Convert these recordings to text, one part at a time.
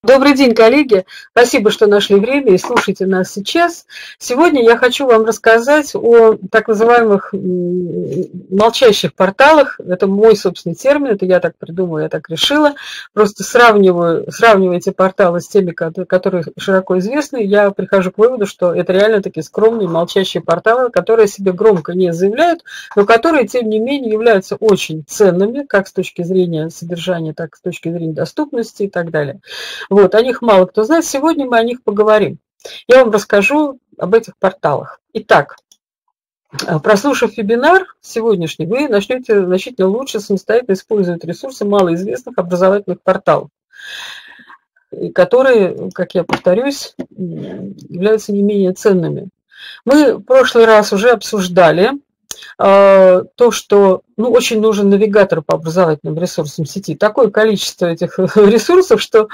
Добрый день, коллеги! Спасибо, что нашли время и слушайте нас сейчас. Сегодня я хочу вам рассказать о так называемых молчащих порталах. Это мой собственный термин, это я так придумала, я так решила. Просто сравниваю эти порталы с теми, которые широко известны. Я прихожу к выводу, что это реально такие скромные молчащие порталы, которые себе громко не заявляют, но которые, тем не менее, являются очень ценными, как с точки зрения содержания, так и с точки зрения доступности и так далее. Вот, о них мало кто знает. Сегодня мы о них поговорим. Я вам расскажу об этих порталах. Итак, прослушав вебинар сегодняшний, вы начнете значительно лучше самостоятельно использовать ресурсы малоизвестных образовательных порталов, которые, как я повторюсь, являются не менее ценными. Мы в прошлый раз уже обсуждали то, что очень нужен навигатор по образовательным ресурсам сети. Такое количество этих ресурсов, что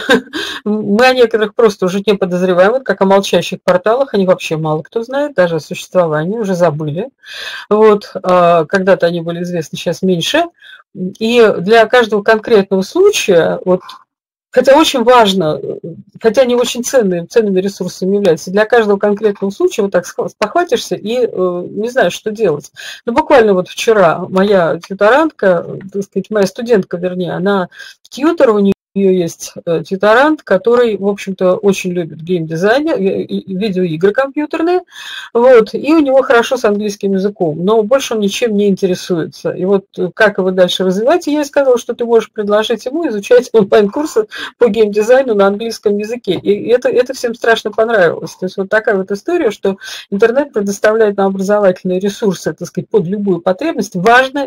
мы о некоторых просто уже не подозреваем, вот как о молчащих порталах, они вообще мало кто знает, даже о существовании, уже забыли. Вот, когда-то они были известны, сейчас меньше. И для каждого конкретного случая, вот, хотя очень важно, хотя они очень ценными ресурсами являются, для каждого конкретного случая вот так спохватишься и не знаешь, что делать. Ну, буквально вот вчера моя тьюторантка, так сказать, моя студентка, вернее, она тьютор, у нее есть тьюторант, который, в общем-то, очень любит геймдизайн, видеоигры компьютерные, вот, и у него хорошо с английским языком, но больше он ничем не интересуется. И вот как его дальше развивать, и я ей сказала, что ты можешь предложить ему изучать онлайн-курсы по геймдизайну на английском языке. И это всем страшно понравилось. То есть вот такая вот история, что интернет предоставляет нам образовательные ресурсы, так сказать, под любую потребность. Важно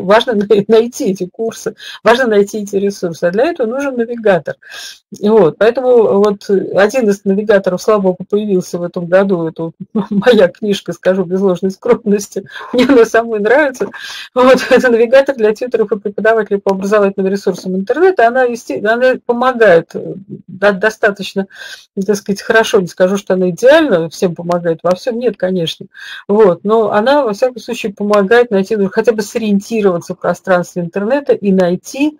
найти эти курсы, важно найти эти ресурсы. А для этого нужен навигатор. Вот, поэтому вот один из навигаторов, слава богу, появился в этом году. Это моя книжка, скажу без ложной скромности. Мне она самой нравится. Вот, это навигатор для тьюторов и преподавателей по образовательным ресурсам интернета. Она помогает достаточно, так сказать, хорошо. Не скажу, что она идеально всем помогает во всем. Нет, конечно. Вот, но она, во всяком случае, помогает найти, хотя бы сориентироваться в пространстве интернета и найти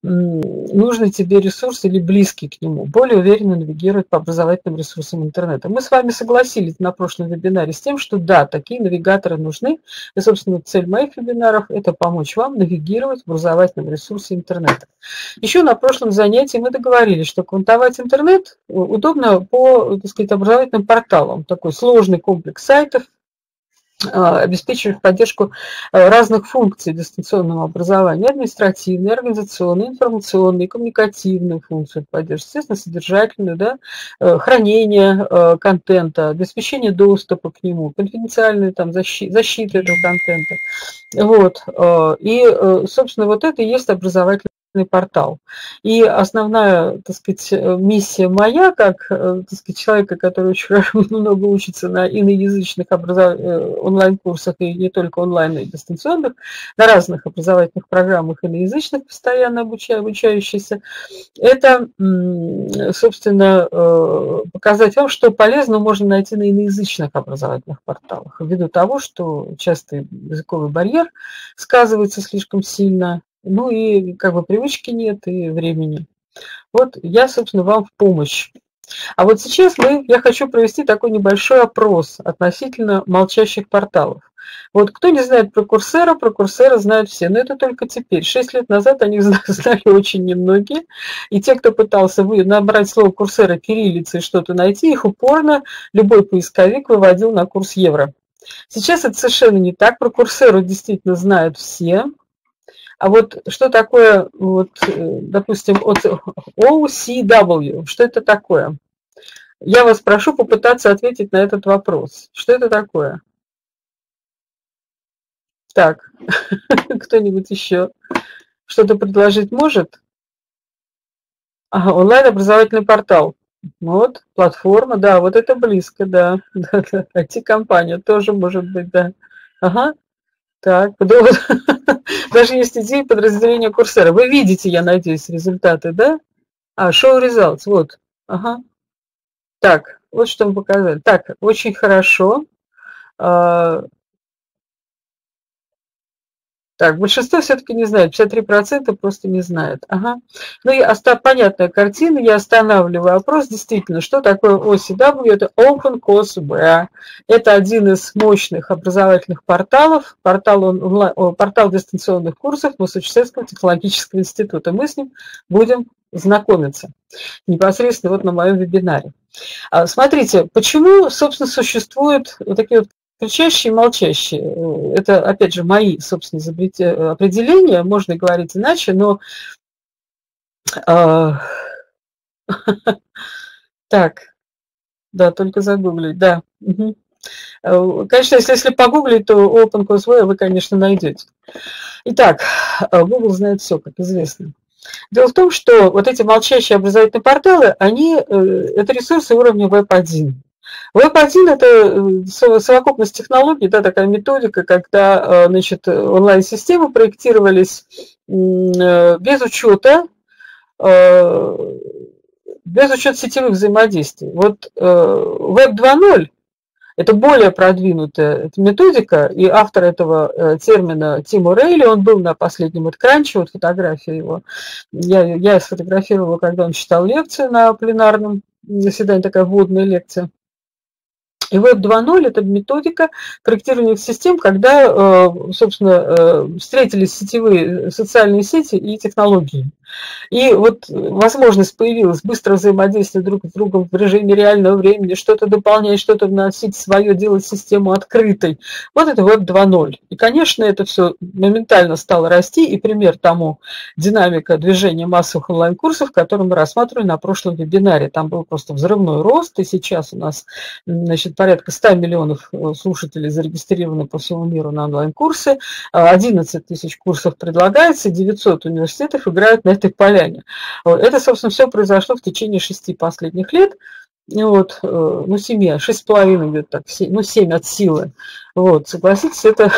нужный тебе ресурс или близкий к нему, более уверенно навигировать по образовательным ресурсам интернета. Мы с вами согласились на прошлом вебинаре с тем, что да, такие навигаторы нужны. И, собственно, цель моих вебинаров – это помочь вам навигировать в образовательном ресурсе интернета. Еще на прошлом занятии мы договорились, что квантовать интернет удобно по, так сказать, образовательным порталам. Такой сложный комплекс сайтов, обеспечивающих поддержку разных функций дистанционного образования: административные, организационные, информационные, коммуникативные функции поддержки, естественно, содержательную, да, хранение контента, обеспечение доступа к нему, конфиденциальная там, защита этого контента. Вот. И, собственно, вот это и есть образовательный портал. И основная, так сказать, миссия моя, как, так сказать, человека, который очень много учится на иноязычных онлайн-курсах, и не только онлайн, но и дистанционных, на разных образовательных программах иноязычных, постоянно обучающихся, это, собственно, показать вам, что полезно можно найти на иноязычных образовательных порталах, ввиду того, что часто языковой барьер сказывается слишком сильно, ну и как бы привычки нет и времени. Вот я, собственно, вам в помощь. А вот сейчас я хочу провести такой небольшой опрос относительно молчащих порталов. Вот кто не знает про Курсера знают все, но это только теперь. 6 лет назад о них знали очень немногие, и те, кто пытался набрать слово Курсера кириллицей и что-то найти, их упорно любой поисковик выводил на курс евро. Сейчас это совершенно не так, про Курсеру действительно знают все. А вот что такое, вот, допустим, OCW, что это такое? Я вас прошу попытаться ответить на этот вопрос. Что это такое? Так, кто-нибудь еще что-то предложить может? Ага, онлайн-образовательный портал. Вот, платформа, да, вот это близко, да. IT-компания тоже может быть, да. Ага, так, даже есть идеи подразделения Курсера. Вы видите, я надеюсь, результаты, да? Show results, вот. Ага. Так, вот что мы показали. Так, очень хорошо. Так, Так, большинство все-таки не знает, 53% просто не знает. Ага. Ну и понятная картина, я останавливаю вопрос, действительно, что такое OCW? Это Open Courseware. Это один из мощных образовательных порталов, портал дистанционных курсов Массачусетского технологического института. Мы с ним будем знакомиться непосредственно вот на моем вебинаре. Смотрите, почему, собственно, существуют вот такие вот кричащие и молчащие. Это, опять же, мои, собственно, определения, можно говорить иначе, но... Так, да, только загуглить, да. Конечно, если погуглить, то OpenCourseware вы, конечно, найдете. Итак, Google знает все, как известно. Дело в том, что вот эти молчащие образовательные порталы, это ресурсы уровня Web1. Web1 – это совокупность технологий, да, такая методика, когда, значит, онлайн-системы проектировались без учета сетевых взаимодействий. Вот Web 2.0 – это более продвинутая методика, и автор этого термина Тим Орейли, он был на последнем экранче, вот фотография его. Я сфотографировала, когда он читал лекцию на пленарном заседании, такая вводная лекция. И Web 2.0 – это методика проектирования систем, когда, собственно, встретились сетевые социальные сети и технологии. И вот возможность появилась быстро взаимодействовать друг с другом в режиме реального времени, что-то дополнять, что-то вносить свое, делать систему открытой. Вот это Web 2.0. И, конечно, это все моментально стало расти, и пример тому динамика движения массовых онлайн-курсов, который мы рассматривали на прошлом вебинаре. Там был просто взрывной рост, и сейчас у нас, значит, порядка 100 миллионов слушателей зарегистрированы по всему миру на онлайн-курсы, 11 тысяч курсов предлагается, 900 университетов играют на этой поляне. Это, собственно, все произошло в течение 6 последних лет. Вот, 7, 6,5 где-то так, 7 от силы. Вот, согласитесь, это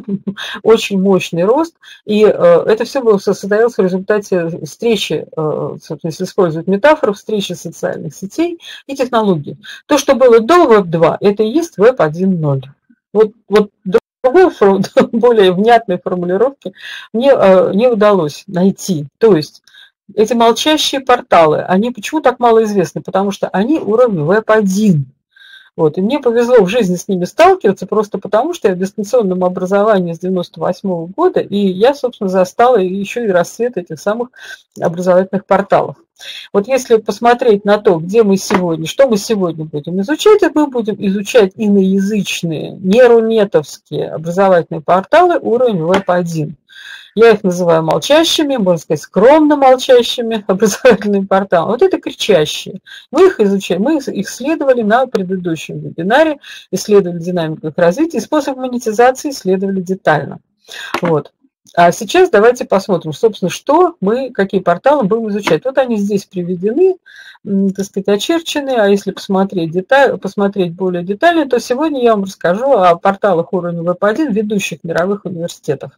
очень мощный рост, и это все состоялось в результате встречи, собственно, если использовать метафору, встречи социальных сетей и технологий. То, что было до Web 2, это и есть Web 1.0. Вот другой, более внятной формулировки мне не удалось найти. То есть эти молчащие порталы, они почему так мало известны? Потому что они уровня Web 1. Вот. И мне повезло в жизни с ними сталкиваться просто потому, что я в дистанционном образовании с 98 года, и я, собственно, застала еще и расцвет этих самых образовательных порталов. Вот если посмотреть на то, где мы сегодня, что мы сегодня будем изучать, это мы будем изучать иноязычные, нейронетовские образовательные порталы уровня Web 1. Я их называю молчащими, можно сказать, скромно молчащими образовательными порталами. Вот это кричащие. Мы их изучаем, мы их исследовали на предыдущем вебинаре, исследовали динамику их развития, и способ монетизации исследовали детально. Вот. А сейчас давайте посмотрим, собственно, какие порталы будем изучать. Вот они здесь приведены, так сказать, очерчены, а если посмотреть более детально, то сегодня я вам расскажу о порталах уровня Web 1 ведущих мировых университетов.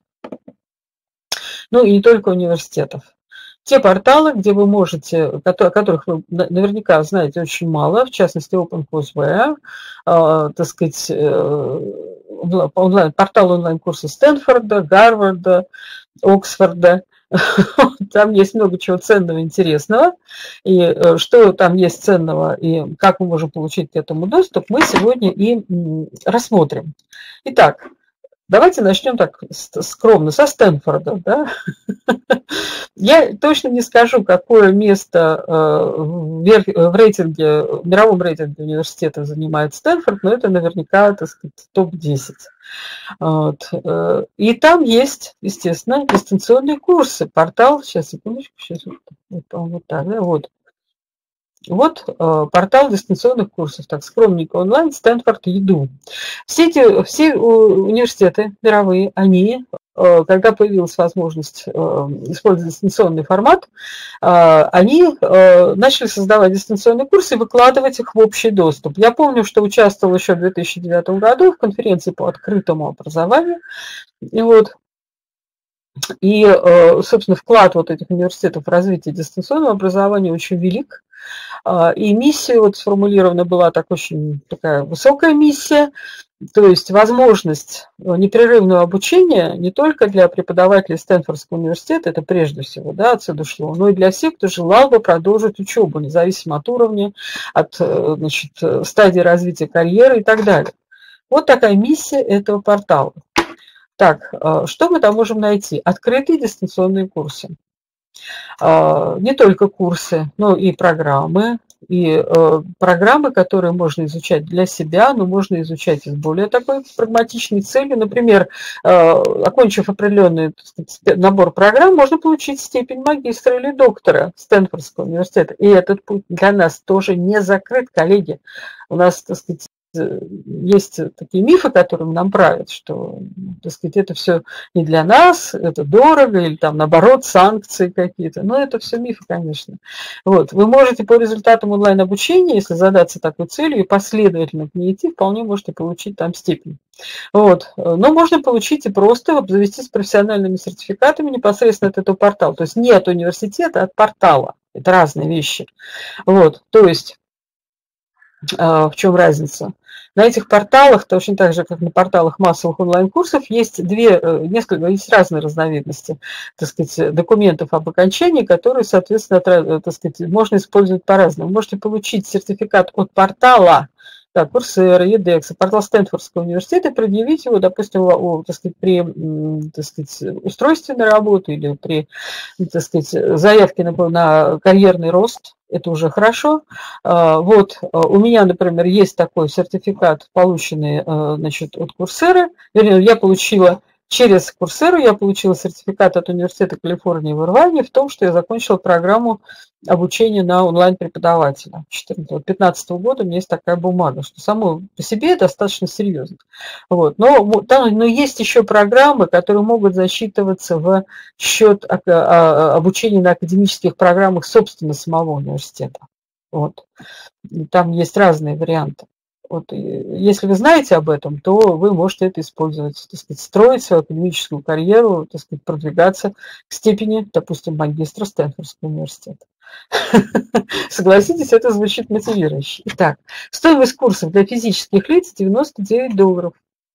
Ну и не только университетов. Те порталы, где вы можете, которых вы наверняка знаете очень мало, в частности OpenCourseware, так сказать, портал онлайн-курса Стэнфорда, Гарварда, Оксфорда. Там есть много чего ценного, интересного. И что там есть ценного, и как мы можем получить к этому доступ, мы сегодня и рассмотрим. Итак, давайте начнем так скромно, со Стэнфорда. Да? Я точно не скажу, какое место в рейтинге, в мировом рейтинге университета занимает Стэнфорд, но это наверняка, так сказать, топ-10. Вот. И там есть, естественно, дистанционные курсы. Портал, сейчас, секундочку, сейчас вот так, да, вот. Вот портал дистанционных курсов, так скромненько онлайн, Stanford Edu. Все университеты мировые, они, когда появилась возможность использовать дистанционный формат, они начали создавать дистанционные курсы и выкладывать их в общий доступ. Я помню, что участвовал еще в 2009 году в конференции по открытому образованию. И, собственно, вклад вот этих университетов в развитие дистанционного образования очень велик. И миссия вот сформулирована была очень такая высокая миссия. То есть возможность непрерывного обучения не только для преподавателей Стэнфордского университета, это прежде всего, да, отсюда шло, но и для всех, кто желал бы продолжить учебу, независимо от уровня, от, значит, стадии развития карьеры и так далее. Вот такая миссия этого портала. Так, что мы там можем найти? Открытые дистанционные курсы. Не только курсы, но и программы, которые можно изучать для себя, но можно изучать и с более такой прагматичной целью. Например, окончив определенный, так сказать, набор программ, можно получить степень магистра или доктора Стэнфордского университета. И этот путь для нас тоже не закрыт, коллеги. У нас, так сказать, есть такие мифы, которыми нам правят, что, так сказать, это все не для нас, это дорого, или там, наоборот, санкции какие-то. Но это все мифы, конечно. Вот. Вы можете по результатам онлайн-обучения, если задаться такой целью и последовательно к ней идти, вполне можете получить там степень. Вот. Но можно получить и просто обзавестись профессиональными сертификатами непосредственно от этого портала. То есть не от университета, а от портала. Это разные вещи. Вот. То есть в чем разница? На этих порталах, точно так же, как на порталах массовых онлайн-курсов, есть есть разные разновидности, так сказать, документов об окончании, которые, соответственно, так сказать, можно использовать по-разному. Вы можете получить сертификат от портала, так, Coursera, edX, портал Стэнфордского университета, предъявить его, допустим, так сказать, при, так сказать, устройстве на работу или при, так сказать, заявке на карьерный рост. Это уже хорошо. Вот у меня, например, есть такой сертификат, полученный, значит, от Coursera. Вернее, я получила через Coursera, я получила сертификат от Университета Калифорнии в Ирвайне в том, что я закончила программу обучения на онлайн-преподавателя. 2015 года у меня есть такая бумага, что само по себе достаточно серьезно. Вот. Но есть еще программы, которые могут засчитываться в счет обучения на академических программах собственно самого университета. Вот. Там есть разные варианты. Вот, если вы знаете об этом, то вы можете это использовать, так сказать, строить свою академическую карьеру, так сказать, продвигаться к степени, допустим, магистра Стэнфордского университета. Согласитесь, это звучит мотивирующе. Итак, стоимость курсов для физических лиц $99.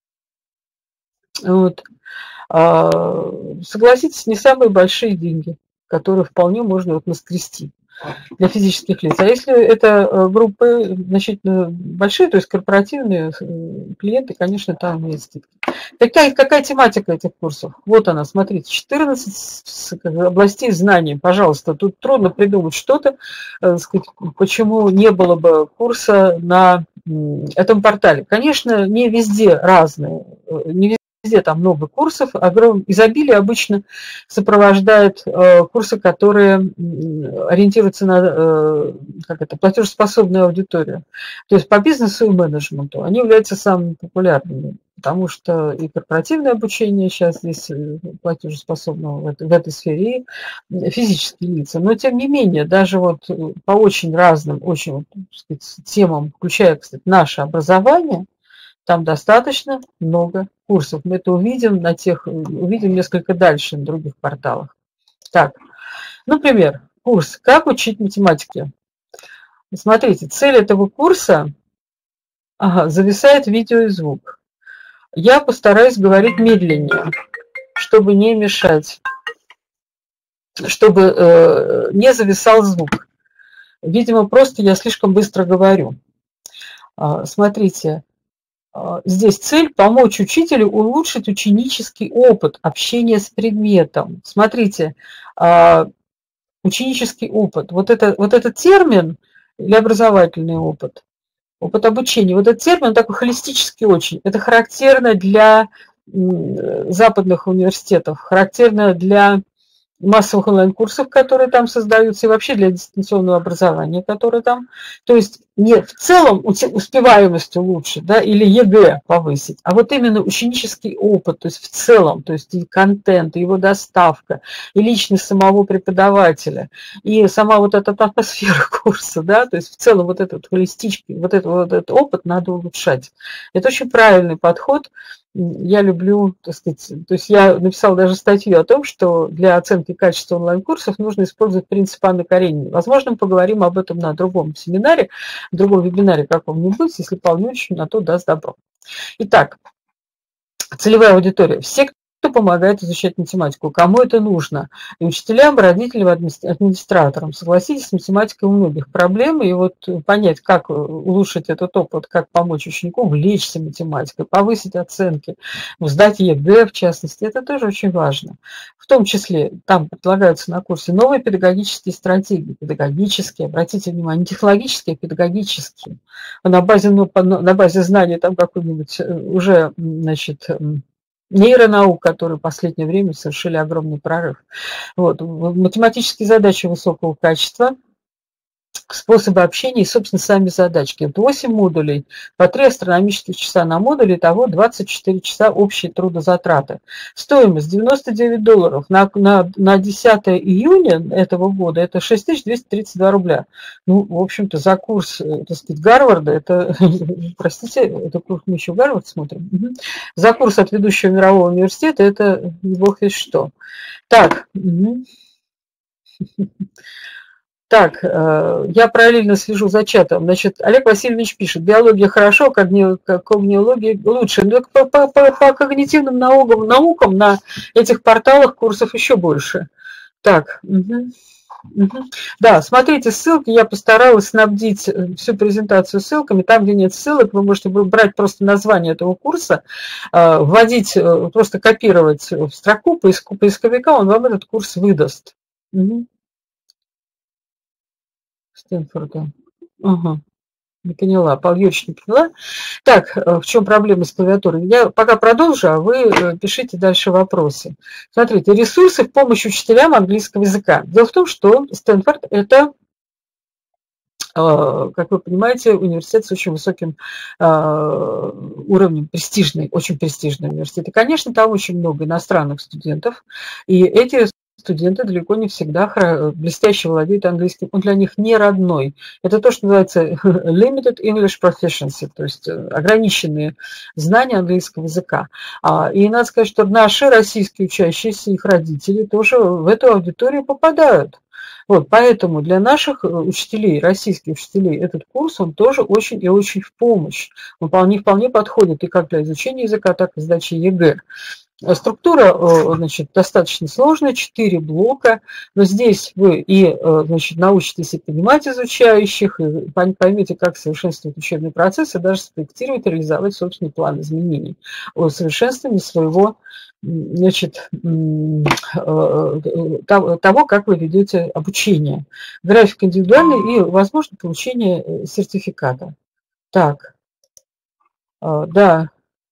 Вот. Согласитесь, не самые большие деньги, которые вполне можно наскрести для физических лиц. А если это группы значительно большие, то есть корпоративные клиенты, конечно, там есть скидки. Какая тематика этих курсов? Вот она, смотрите, 14 областей знаний. Пожалуйста, тут трудно придумать что-то, почему не было бы курса на этом портале. Конечно, не везде разные, не везде там много курсов, изобилие обычно сопровождает курсы, которые ориентируются на платежеспособную аудиторию. То есть по бизнесу и менеджменту они являются самыми популярными, потому что и корпоративное обучение сейчас здесь платежеспособного в этой сфере, и физические лица. Но тем не менее, даже вот по очень разным, очень, так сказать, темам, включая, кстати, наше образование, там достаточно много курсов. Мы это увидим несколько дальше на других порталах. Так, например, курс «Как учить математике». Смотрите, цель этого курса зависает видео и звук. Я постараюсь говорить медленнее, чтобы не мешать, чтобы не зависал звук. Видимо, просто я слишком быстро говорю. Смотрите. Здесь цель – помочь учителю улучшить ученический опыт общения с предметом. Смотрите, ученический опыт. Вот этот термин или образовательный опыт, опыт обучения, вот этот термин такой холистический очень. Это характерно для западных университетов, характерно для массовых онлайн-курсов, которые там создаются, и вообще для дистанционного образования, которое там. То есть не в целом успеваемость улучшить, да, или ЕГЭ повысить, а вот именно ученический опыт, то есть в целом, то есть и контент, и его доставка, и личность самого преподавателя, и сама вот эта атмосфера курса, да, то есть в целом вот этот холистический, вот этот опыт надо улучшать. Это очень правильный подход. Я люблю, так сказать, то есть я написала даже статью о том, что для оценки качества онлайн-курсов нужно использовать принцип Анны Карениной. Возможно, мы поговорим об этом на другом семинаре, в другом вебинаре каком-нибудь, если Павел Юрьевич на то даст добро. Итак, целевая аудитория. Все, кто помогает изучать математику, кому это нужно. И учителям, родителям, администраторам. Согласитесь, с математикой у многих проблемы. И вот понять, как улучшить этот опыт, как помочь ученику увлечься математикой, повысить оценки, сдать ЕГЭ в частности, это тоже очень важно. В том числе там предлагаются на курсе новые педагогические стратегии. Педагогические, обратите внимание, не технологические, а педагогические. На базе знаний там какой-нибудь уже, значит, нейронаук, которые в последнее время совершили огромный прорыв. Вот. Математические задачи высокого качества, способы общения и, собственно, сами задачки. 8 модулей, по 3 астрономических часа на модуле, итого 24 часа общей трудозатраты. Стоимость $99 на 10 июня этого года это 6232 рубля. Ну, в общем-то, за курс, так сказать, Гарварда, это, простите, это курс мы еще Гарвард смотрим, за курс от ведущего мирового университета это бог весть что. Так, Так, я параллельно слежу за чатом. Значит, Олег Васильевич пишет, биология хорошо, когниология лучше. Но по когнитивным наукам на этих порталах курсов еще больше. Так, Да, смотрите ссылки, я постаралась снабдить всю презентацию ссылками. Там, где нет ссылок, вы можете брать просто название этого курса, вводить, просто копировать в строку поисковика, он вам этот курс выдаст. Стэнфорда. Ага, не поняла, Павел Юрьевич не поняла. Так, в чем проблема с клавиатурой? Я пока продолжу, а вы пишите дальше вопросы. Смотрите, ресурсы в помощь учителям английского языка. Дело в том, что Стэнфорд – это, как вы понимаете, университет с очень высоким уровнем, престижный, очень престижный университет. И, конечно, там очень много иностранных студентов, и эти студенты далеко не всегда блестяще владеют английским, он для них не родной. Это то, что называется limited English proficiency, то есть ограниченные знания английского языка. И надо сказать, что наши российские учащиеся, их родители тоже в эту аудиторию попадают. Вот, поэтому для наших учителей, российских учителей, этот курс, он тоже очень и очень в помощь. Он вполне подходит и как для изучения языка, так и сдачи ЕГЭ. Структура, значит, достаточно сложная, 4 блока, но здесь вы и, значит, научитесь и понимать изучающих, и поймете, как совершенствовать учебный процесс, и даже спроектировать, реализовать собственный план изменений о совершенствовании своего, значит, того, как вы ведете обучение. График индивидуальный и, возможно, получение сертификата. Так, да,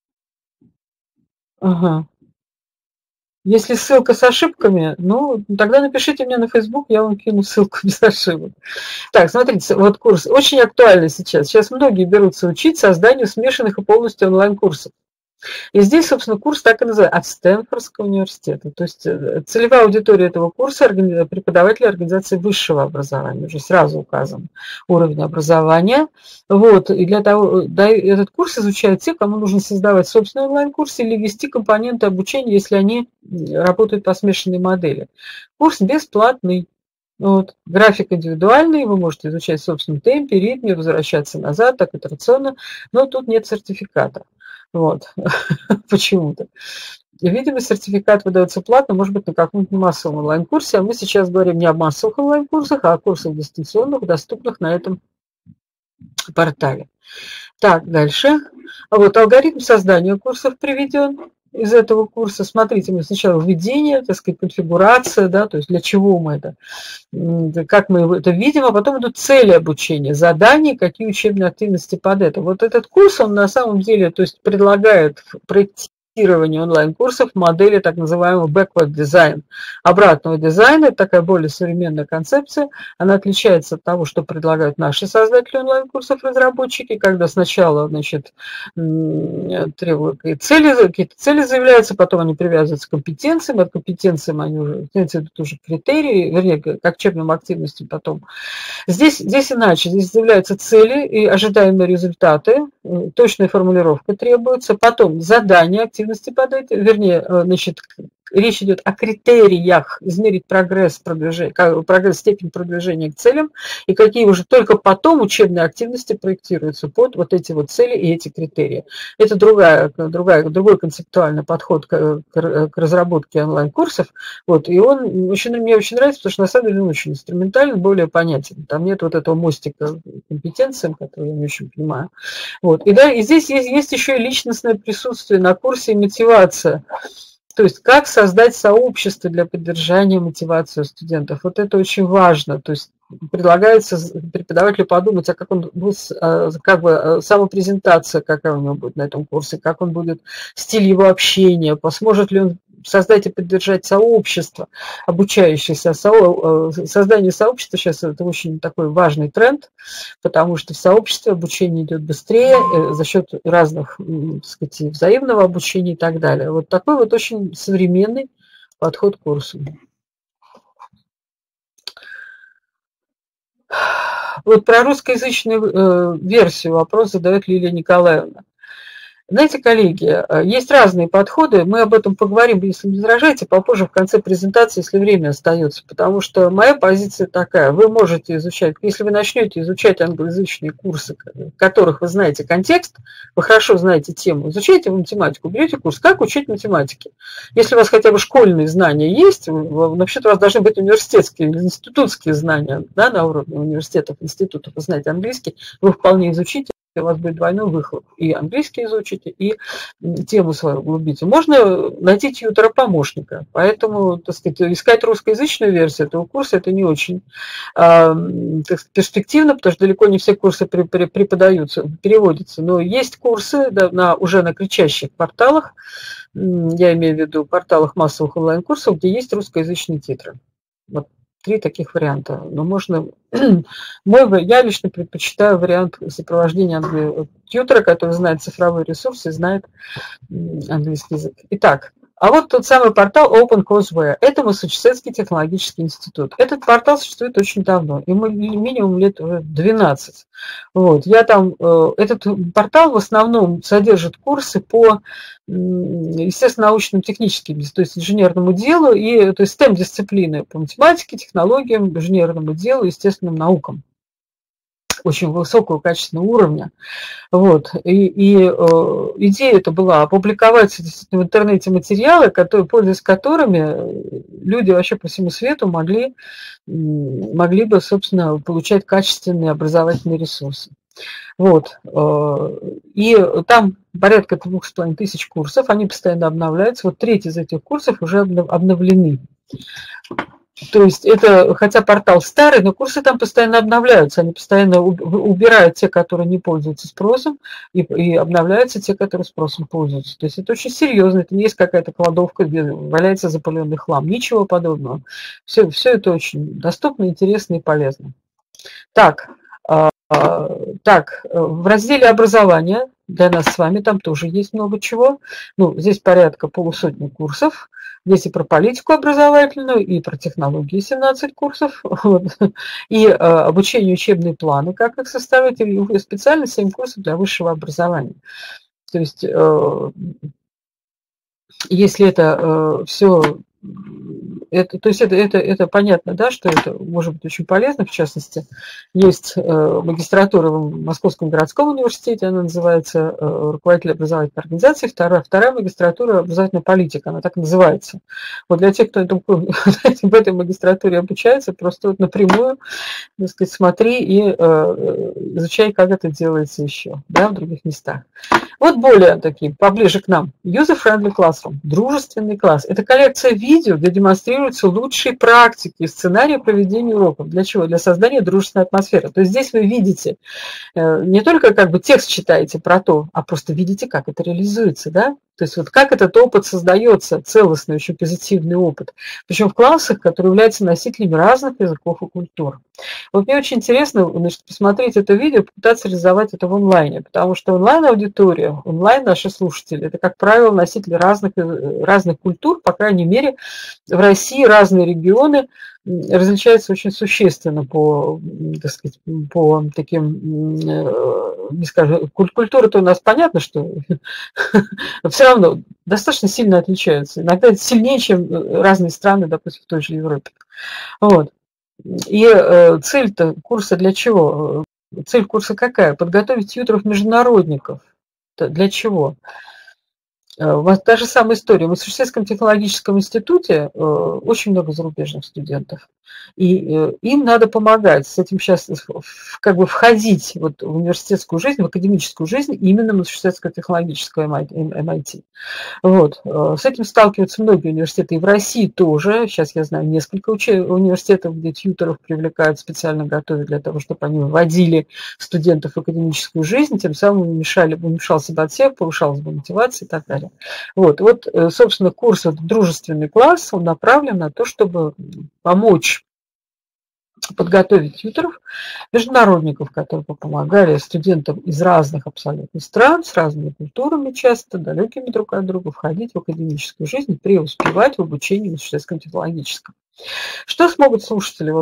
ага. Если ссылка с ошибками, ну, тогда напишите мне на Facebook, я вам кину ссылку без ошибок. Так, смотрите, вот курс очень актуальный сейчас. Сейчас многие берутся учить созданию смешанных и полностью онлайн-курсов. И здесь, собственно, курс так и называется, от Стэнфордского университета. То есть целевая аудитория этого курса – преподаватели организации высшего образования. Уже сразу указан уровень образования. Вот. И для того, этот курс изучают те, кому нужно создавать собственный онлайн-курс или вести компоненты обучения, если они работают по смешанной модели. Курс бесплатный. Вот. График индивидуальный, вы можете изучать в собственном темпе, ритме, возвращаться назад, так итерационно, но тут нет сертификата. Вот, почему-то. И, видимо, сертификат выдается платно, может быть, на каком-нибудь массовом онлайн-курсе, а мы сейчас говорим не о массовых онлайн-курсах, а о курсах дистанционных, доступных на этом портале. Так, дальше. Вот алгоритм создания курсов приведен из этого курса. Смотрите, мы сначала введение, так сказать, конфигурация, да, то есть для чего мы это, как мы это видим, а потом идут цели обучения, задания, какие учебные активности под это. Вот этот курс, он на самом деле, то есть предлагает проектирование онлайн-курсов в модели так называемого backward design, обратного дизайна. Это такая более современная концепция. Она отличается от того, что предлагают наши создатели онлайн-курсов, разработчики, когда сначала, значит, требуют какие-то цели заявляются, потом они привязываются к компетенциям, от компетенциям они уже идут уже критерии, вернее, к учебным активностям потом. Здесь иначе, здесь заявляются цели и ожидаемые результаты, точная формулировка требуется, потом задания, активности под это, вернее, значит, речь идет о критериях измерить прогресс, степень продвижения к целям, и какие уже только потом учебные активности проектируются под вот эти вот цели и эти критерии. Это другой концептуальный подход к разработке онлайн-курсов. Вот, и мне очень нравится, потому что на самом деле он очень инструментальный, более понятен. Там нет вот этого мостика компетенциям, который я не очень понимаю. Вот. И здесь есть еще и личностное присутствие на курсе и мотивация. То есть как создать сообщество для поддержания мотивации студентов. Вот это очень важно. То есть предлагается преподавателю подумать, а как он будет, самопрезентация, какая у него будет на этом курсе, как он будет, стиль его общения, сможет ли он создать и поддержать сообщество, обучающееся. Создание сообщества сейчас это очень такой важный тренд, потому что в сообществе обучение идет быстрее за счет разных, так сказать, взаимного обучения и так далее. Вот такой вот очень современный подход к курсу. Вот про русскоязычную версию вопрос задает Лилия Николаевна. Знаете, коллеги, есть разные подходы, мы об этом поговорим, если не возражаете, попозже в конце презентации, если время остается, потому что моя позиция такая, вы можете изучать, если вы начнете изучать англоязычные курсы, в которых вы знаете контекст, вы хорошо знаете тему, изучайте математику, берете курс «Как учить математике». Если у вас хотя бы школьные знания есть, вообще-то у вас должны быть университетские или институтские знания, да, на уровне университетов, институтов, вы знаете английский, вы вполне изучите. У вас будет двойной выхлоп. И английский изучите, и тему свою углубите. Можно найти тьютера-помощника. Поэтому, так сказать, искать русскоязычную версию этого курса это не очень перспективно, потому что далеко не все курсы преподаются, переводятся. Но есть курсы уже на кричащих порталах, я имею в виду порталах массовых онлайн-курсов, где есть русскоязычные титры. Вот. 3 таких варианта. Но можно... Я лично предпочитаю вариант сопровождения тьютера, который знает цифровые ресурсы и знает английский язык. Итак, а вот тот самый портал OpenCourseware. Это Массачусетский технологический институт. Этот портал существует очень давно, ему минимум лет уже 12. Вот. Этот портал в основном содержит курсы по, естественно, научно-техническим, то есть инженерному делу, то есть STEM-дисциплины по математике, технологиям, инженерному делу, естественным наукам. Очень высокого качественного уровня. Вот. И идея это была опубликовать в интернете материалы, пользуясь которыми люди вообще по всему свету могли бы, собственно, получать качественные образовательные ресурсы. Вот. И там порядка 2500 курсов, они постоянно обновляются. Вот треть из этих курсов уже обновлены. То есть это, хотя портал старый, но курсы там постоянно обновляются, они постоянно убирают те, которые не пользуются спросом, и обновляются те, которые спросом пользуются. То есть это очень серьезно, это не есть какая-то кладовка, где валяется запыленный хлам, ничего подобного. Все это очень доступно, интересно и полезно. Так, в разделе образования для нас с вами там тоже есть много чего. Здесь порядка полусотни курсов. Здесь и про политику образовательную, и про технологии 17 курсов, вот, и обучение учебные планы, как их составить, и специально 7 курсов для высшего образования. То есть, если это все... Это понятно, да, что это может быть очень полезно. В частности, есть магистратура в Московском городском университете, она называется руководитель образовательной организации, вторая магистратура образовательная политика, она так называется. Вот для тех, кто в этой магистратуре обучается, просто вот напрямую, так сказать, смотри и изучай, как это делается еще, да, в других местах. Вот более такие, поближе к нам. User-friendly classroom, дружественный класс. Это коллекция видео, где демонстрируются лучшие практики и сценарии проведения уроков. Для чего? Для создания дружественной атмосферы. То есть здесь вы видите, не только как бы текст читаете про то, а просто видите, как это реализуется, да? То есть вот как этот опыт создается, целостный, очень позитивный опыт. Причем в классах, которые являются носителями разных языков и культур. Вот мне очень интересно, значит, посмотреть это видео, попытаться реализовать это в онлайне, потому что онлайн-аудитория, онлайн наши слушатели, это, как правило, носители разных культур, по крайней мере, в России разные регионы различается очень существенно по, так сказать, по таким, не скажу, культура-то у нас понятно, что все равно достаточно сильно отличаются. Иногда это сильнее, чем разные страны, допустим, в той же Европе. Вот. И цель-то курса для чего? Цель курса какая? Подготовить тьюторов-международников. Для чего? У вас та же самая история. В Массачусетском технологическом институте очень много зарубежных студентов. И им надо помогать с этим сейчас как бы входить вот в университетскую жизнь, в академическую жизнь именно Массачусетского технологического MIT. Вот. С этим сталкиваются многие университеты. И в России тоже. Сейчас я знаю несколько университетов, где тьюторов привлекают, специально готовят для того, чтобы они вводили студентов в академическую жизнь, тем самым уменьшался бы отсев, повышалась бы мотивация и так далее. Вот, собственно, курс «Дружественный класс», он направлен на то, чтобы помочь подготовить тьюторов, международников, которые помогали студентам из разных абсолютно стран, с разными культурами часто, далекими друг от друга, входить в академическую жизнь, преуспевать в обучении в университетском технологическом. Что смогут слушатели,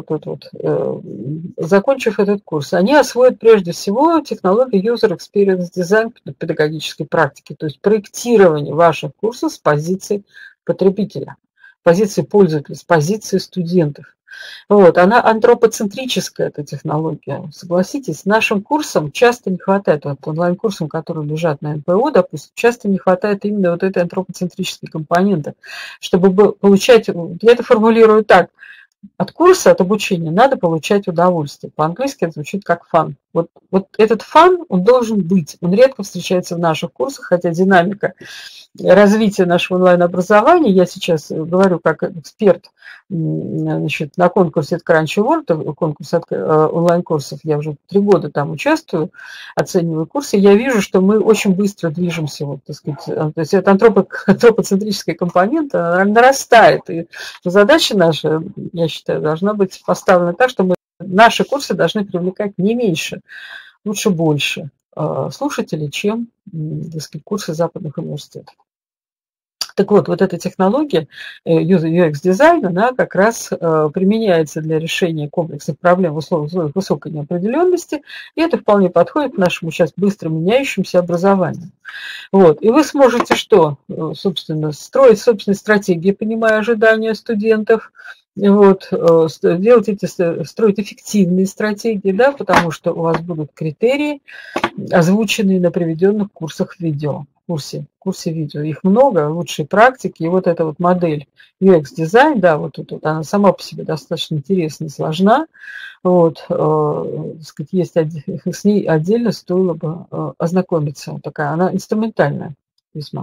закончив этот курс? Они освоят прежде всего технологию User Experience Design педагогической практики, то есть проектирование ваших курсов с позиции потребителя, с позиции пользователя, с позиции студентов. Вот, она антропоцентрическая, эта технология. Согласитесь, нашим курсам часто не хватает, вот онлайн-курсам, которые лежат на НПО, допустим, часто не хватает именно вот этой антропоцентрической компоненты, чтобы получать, я это формулирую так, от курса, от обучения надо получать удовольствие. По-английски это звучит как фан. Вот этот фан, он должен быть. Он редко встречается в наших курсах, хотя динамика развития нашего онлайн-образования, я сейчас говорю как эксперт, значит, на конкурсе от Crunchyroll, конкурс онлайн-курсов, я уже 3 года там участвую, оцениваю курсы, я вижу, что мы очень быстро движемся, вот, так сказать, то есть эта антропоцентрическая компонента, она нарастает, и задача наша, я считаю, должна быть поставлена так, что наши курсы должны привлекать не меньше, лучше больше слушателей, чем, так сказать, курсы западных университетов. Так вот эта технология UX дизайна, она как раз применяется для решения комплексных проблем в условиях высокой неопределенности, и это вполне подходит к нашему сейчас быстро меняющемуся образованию. Вот. И вы сможете что? Собственно, строить собственные стратегии, понимая ожидания студентов, вот, строить эффективные стратегии, да, потому что у вас будут критерии, озвученные на проведенных курсах видео. Курсе видео. Их много, лучшие практики. И вот эта вот модель UX-дизайн, да, вот она сама по себе достаточно интересна и сложна. Вот, сказать, есть, с ней отдельно стоило бы ознакомиться. Такая, она инструментальная весьма.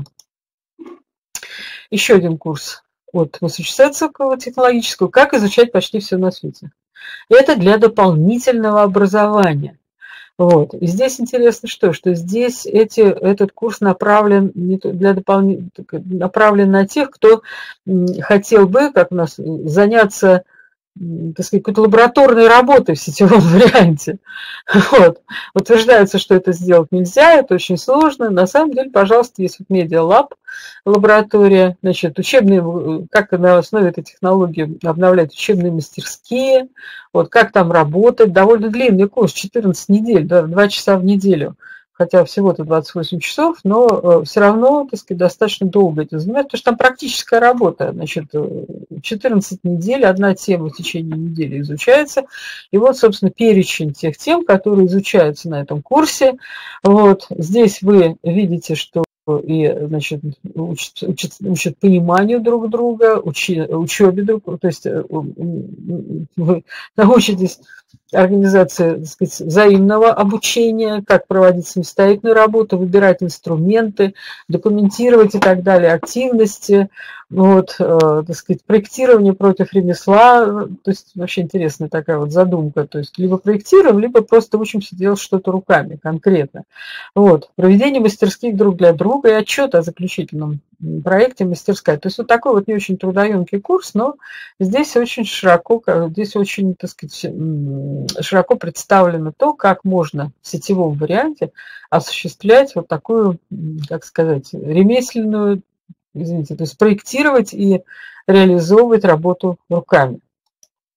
Еще один курс от Массачусетского технологического «Как изучать почти все на свете». Это для дополнительного образования. Вот. И здесь интересно что здесь этот курс направлен, направлен на тех, кто хотел бы, как у нас, заняться, так сказать, какой-то лабораторной работой в сетевом варианте. Вот. Утверждается, что это сделать нельзя, это очень сложно. На самом деле, пожалуйста, есть вот Media Lab, лаборатория, значит, учебные, как на основе этой технологии обновлять учебные мастерские, вот как там работать. Довольно длинный курс, 14 недель, 2 часа в неделю. Хотя всего-то 28 часов, но все равно, так сказать, достаточно долго это занимает, потому что там практическая работа. Значит, 14 недель, одна тема в течение недели изучается. И вот, собственно, перечень тех тем, которые изучаются на этом курсе. Вот здесь вы видите, что и, значит, учат пониманию друг друга, учебе друг друга, то есть вы научитесь организации, так сказать, взаимного обучения, как проводить самостоятельную работу, выбирать инструменты, документировать и так далее, активности, вот, так сказать, проектирование против ремесла, то есть вообще интересная такая вот задумка, то есть либо проектируем, либо просто учимся делать что-то руками конкретно. Вот, проведение мастерских друг для друга и отчет о заключительном проекте мастерская. То есть вот такой вот не очень трудоемкий курс, но здесь очень широко, так сказать, широко представлено то, как можно в сетевом варианте осуществлять вот такую, как сказать, ремесленную, то есть проектировать и реализовывать работу руками.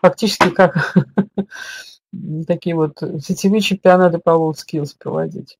фактически как такие вот сетевые чемпионаты по WorldSkills проводить.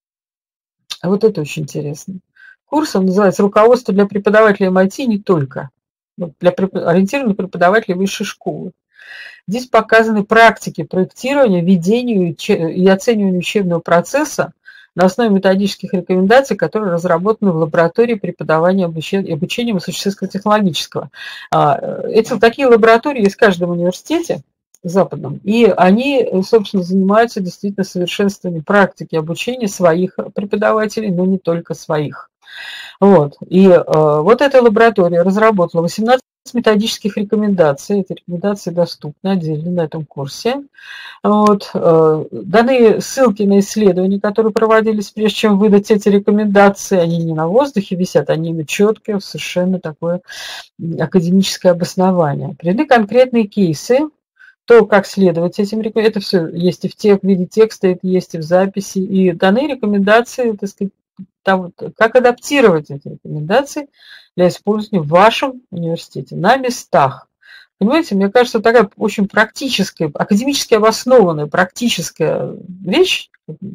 А вот это очень интересно. Курс, он называется «Руководство для преподавателей MIT не только». Ориентирован на преподавателей высшей школы. Здесь показаны практики проектирования, ведения и оценивания учебного процесса на основе методических рекомендаций, которые разработаны в лаборатории преподавания и обучения высокотехнологического. Такие лаборатории есть в каждом университете западном, и они, собственно, занимаются действительно совершенствованием практики обучения своих преподавателей, но не только своих. Вот. И вот эта лаборатория разработала 18 методических рекомендаций. Эти рекомендации доступны отдельно на этом курсе. Вот. Даны ссылки на исследования, которые проводились, прежде чем выдать эти рекомендации. Они не на воздухе висят, они имеют четкое, совершенно такое академическое обоснование. Приведены конкретные кейсы, то, как следовать этим рекомендациям. Это все есть и в виде текста, это есть и в записи. И даны рекомендации, так сказать, как адаптировать эти рекомендации для использования в вашем университете на местах. Понимаете, мне кажется, такая очень практическая, академически обоснованная практическая вещь,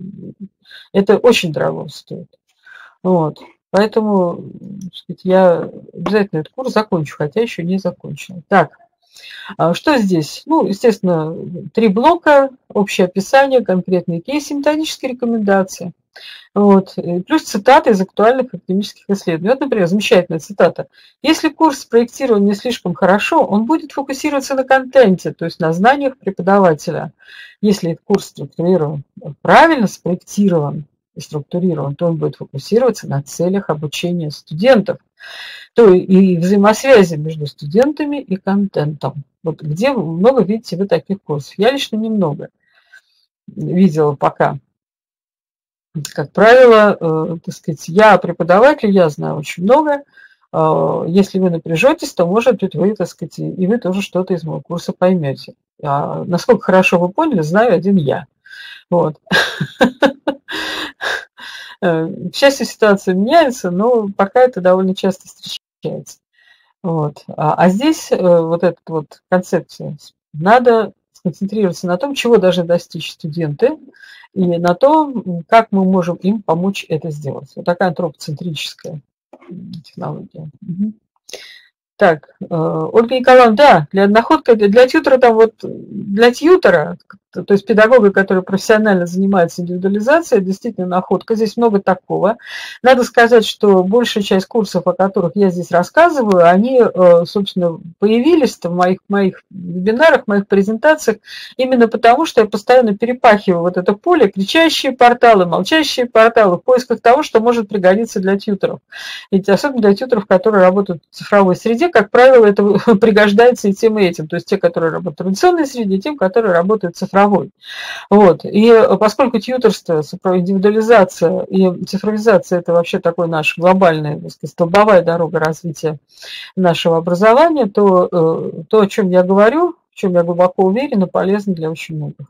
это очень дорого стоит. Вот. Поэтому, так сказать, я обязательно этот курс закончу, хотя еще не закончила. Так, что здесь? Ну, естественно, 3 блока, общее описание, конкретные кейсы, методические рекомендации. Вот. Плюс цитаты из актуальных академических исследований. Вот, например, замечательная цитата. Если курс спроектирован не слишком хорошо, он будет фокусироваться на контенте, то есть на знаниях преподавателя. Если курс структурирован, правильно спроектирован и структурирован, то он будет фокусироваться на целях обучения студентов. То и взаимосвязи между студентами и контентом. Вот где много видите вы таких курсов. Я лично немного видела пока. Как правило, так сказать, я преподаватель, я знаю очень много. Если вы напряжетесь, то, может быть, вы, так сказать, и вы тоже что-то из моего курса поймете. А насколько хорошо вы поняли, знаю один я. Вот. К счастью, ситуация меняется, но пока это довольно часто встречается. Вот. А здесь вот эта вот концепция. Надо сконцентрироваться на том, чего должны достичь студенты, и на том, как мы можем им помочь это сделать. Вот такая антропоцентрическая технология. Угу. Так, Ольга Николаевна, да, находка для тьютера, там вот для тьютера, то есть педагога, который профессионально занимается индивидуализацией, действительно находка. Здесь много такого. Надо сказать, что большая часть курсов, о которых я здесь рассказываю, они, собственно, появились в моих вебинарах, моих презентациях, именно потому, что я постоянно перепахиваю вот это поле, кричащие порталы, молчащие порталы, в поисках того, что может пригодиться для тьютеров. Ведь особенно для тьютеров, которые работают в цифровой среде, как правило, это пригождается и тем, и этим. То есть те, которые работают в традиционной среде, и тем, которые работают в цифровой. Вот. И поскольку тьюторство, индивидуализация и цифровизация – это вообще такой наш глобальная, так сказать, столбовая дорога развития нашего образования, то, о чем я говорю, в чем я глубоко уверена, полезно для очень многих.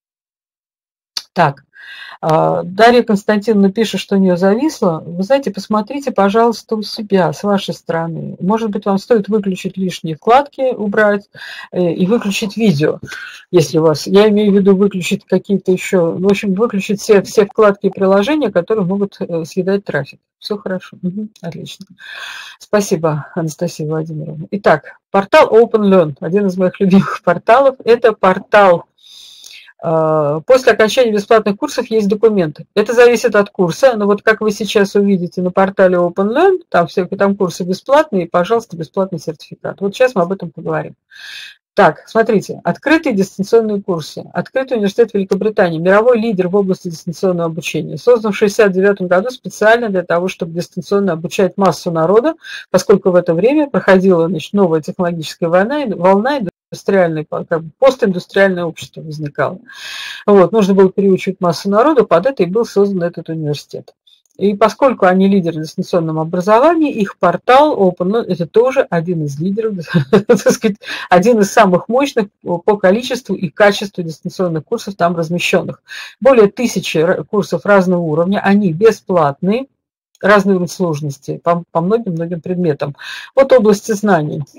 Так. Дарья Константиновна пишет, что у нее зависло. Вы знаете, посмотрите, пожалуйста, у себя, с вашей стороны. Может быть, вам стоит выключить лишние вкладки, убрать и выключить видео, если у вас... Я имею в виду выключить какие-то еще... В общем, выключить все вкладки и приложения, которые могут съедать трафик. Все хорошо. Угу, отлично. Спасибо, Анастасия Владимировна. Итак, портал OpenLearn, один из моих любимых порталов. Это портал. После окончания бесплатных курсов есть документы. Это зависит от курса, но вот как вы сейчас увидите на портале OpenLearn, там курсы бесплатные, и, пожалуйста, бесплатный сертификат. Вот сейчас мы об этом поговорим. Так, смотрите, открытые дистанционные курсы. Открытый университет Великобритании, мировой лидер в области дистанционного обучения. Создан в 1969 году специально для того, чтобы дистанционно обучать массу народа, поскольку в это время проходила, значит, новая технологическая волна, индустриальное, постиндустриальное общество возникало. Вот, нужно было переучивать массу народу, под это и был создан этот университет. И поскольку они лидеры в дистанционном образовании, их портал Open это тоже один из лидеров, так сказать, один из самых мощных по количеству и качеству дистанционных курсов там размещенных. Более 1000 курсов разного уровня, они бесплатные, разный уровень сложности по многим предметам. Вот области знаний.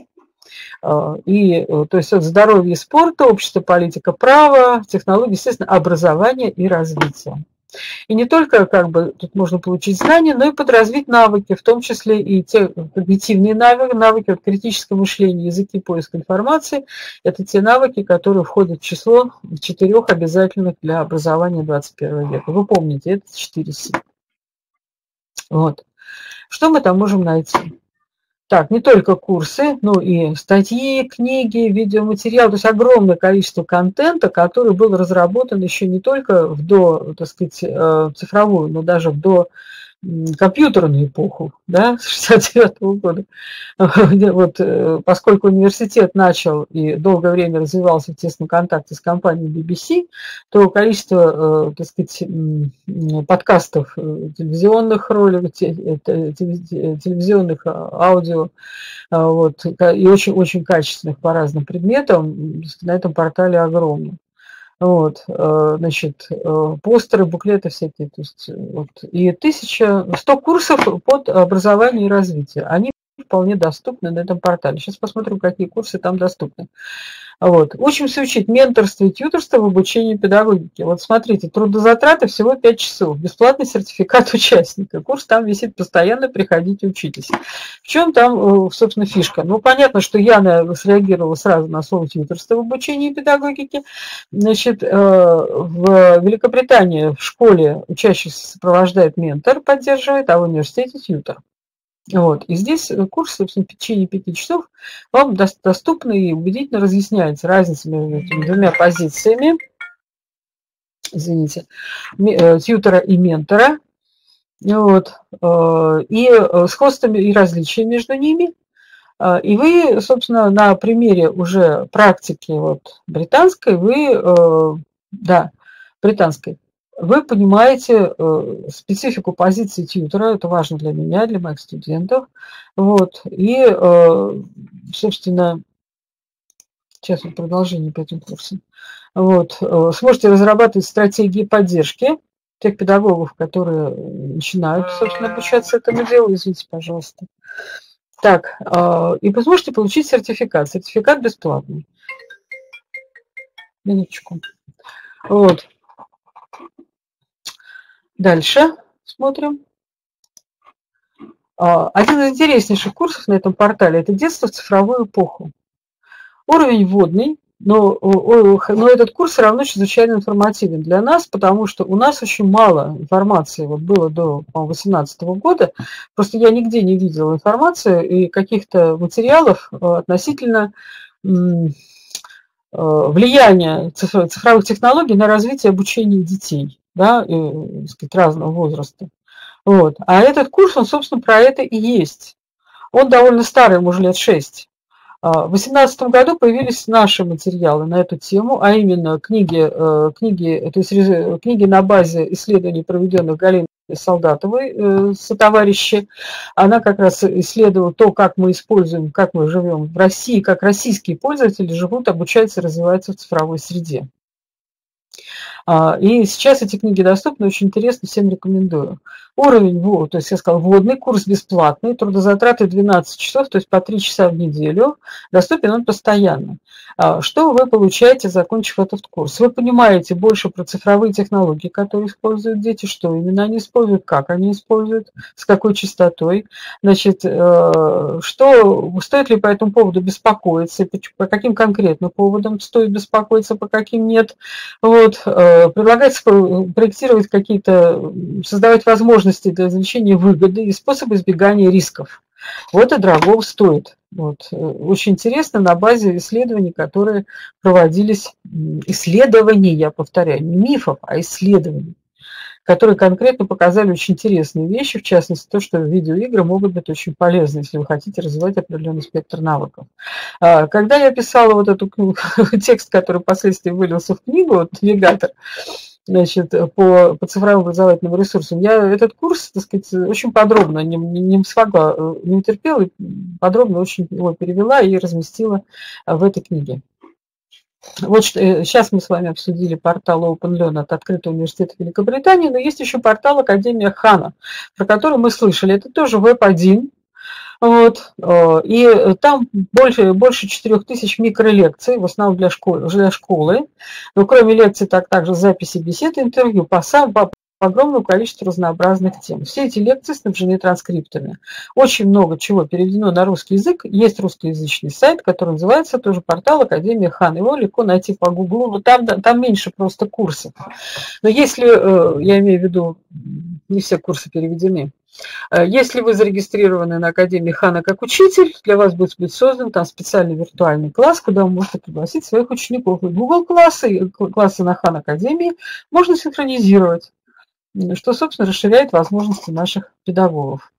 То есть от здоровья и спорта, общество, политика, право, технологии, естественно, образование и развитие. И не только тут можно получить знания, но и подразвить навыки, в том числе и те когнитивные навыки, критическое мышление, языки поиска информации. Это те навыки, которые входят в число 4 обязательных для образования 21 века. Вы помните, это 4 С. Вот. Что мы там можем найти? Так, не только курсы, но и статьи, книги, видеоматериалы, то есть огромное количество контента, который был разработан еще не только в цифровую, но даже в компьютерную эпоху, да, с 1969 года. Поскольку университет начал и долгое время развивался в тесном контакте с компанией BBC, то количество, подкастов, телевизионных роликов, телевизионных аудио, и очень качественных по разным предметам на этом портале огромно. Постеры, буклеты всякие, и 100 курсов под образование и развитие. Они вполне доступны на этом портале. Сейчас посмотрим, какие курсы там доступны. Учимся учить менторство и тьюторство в обучении педагогики. Смотрите, трудозатраты всего 5 часов, бесплатный сертификат участника. Курс там висит постоянно, приходите, учитесь. В чем там, собственно, фишка? Понятно, что я среагировала сразу на слово тьюторство в обучении педагогики. В Великобритании в школе учащихся сопровождает ментор, поддерживает, а в университете тьютор. И здесь курс, собственно, в течение 5 часов вам доступно и убедительно разъясняется разница между этими двумя позициями, тьютора и ментора, и сходствами и различиями между ними. И вы, собственно, на примере уже практики британской, вы понимаете специфику позиции тьютера, это важно для меня, для моих студентов. И, собственно, сейчас продолжение по этим курсам. Сможете разрабатывать стратегии поддержки тех педагогов, которые начинают, собственно, обучаться этому делу. Извините, пожалуйста. Так, и вы сможете получить сертификат. Сертификат бесплатный. Минуточку. Дальше смотрим. Один из интереснейших курсов на этом портале – это детство в цифровую эпоху. Уровень вводный, но этот курс все равно чрезвычайно информативен для нас, потому что у нас очень мало информации было до 2018 года. Просто я нигде не видела информации и каких-то материалов относительно влияния цифровых технологий на развитие обучения детей. Да, разного возраста. А этот курс, он, собственно, про это и есть. Он довольно старый, ему уже лет 6. В 2018 году появились наши материалы на эту тему, а именно книги на базе исследований, проведенных Галиной Солдатовой, сотоварищи. Она как раз исследовала то, как мы используем, как мы живем в России, как российские пользователи живут, обучаются, развиваются в цифровой среде. И сейчас эти книги доступны, очень интересно, всем рекомендую. Уровень, то есть я сказала, вводный, курс бесплатный, трудозатраты 12 часов, то есть по 3 часа в неделю, доступен он постоянно. Что вы получаете, закончив этот курс? Вы понимаете больше про цифровые технологии, которые используют дети, что именно они используют, как они используют, с какой частотой. Стоит ли по этому поводу беспокоиться, по каким конкретно поводам стоит беспокоиться, по каким нет. Предлагается проектировать создавать возможности для извлечения выгоды и способы избегания рисков. Это дорого стоит. Очень интересно на базе исследований, которые проводились, я повторяю, не мифов, а исследований, которые конкретно показали очень интересные вещи, в частности, то, что видеоигры могут быть очень полезны, если вы хотите развивать определенный спектр навыков. Когда я писала этот текст, который впоследствии вылился в книгу, «Навигатор», по цифровым образовательным ресурсам, я этот курс, очень подробно не смогла, не утерпела, и подробно очень его перевела и разместила в этой книге. Сейчас мы с вами обсудили портал OpenLearn от Открытого университета Великобритании, но есть еще портал Академия Хана, про который мы слышали. Это тоже веб-1, Вот. И там больше 4000 микролекций, в основном для школы. Но кроме лекций, также записи бесед, интервью по огромному количеству разнообразных тем. Все эти лекции снабжены транскриптами. Очень много чего переведено на русский язык. Есть русскоязычный сайт, который называется тоже портал Академии Хан. Его легко найти по Гуглу, но там меньше просто курсов. Но если, я имею в виду, не все курсы переведены, если вы зарегистрированы на Академии Хана как учитель, для вас будет создан там специальный виртуальный класс, куда вы можете пригласить своих учеников. И Google классы, и классы на Хан Академии можно синхронизировать, что, собственно, расширяет возможности наших педагогов.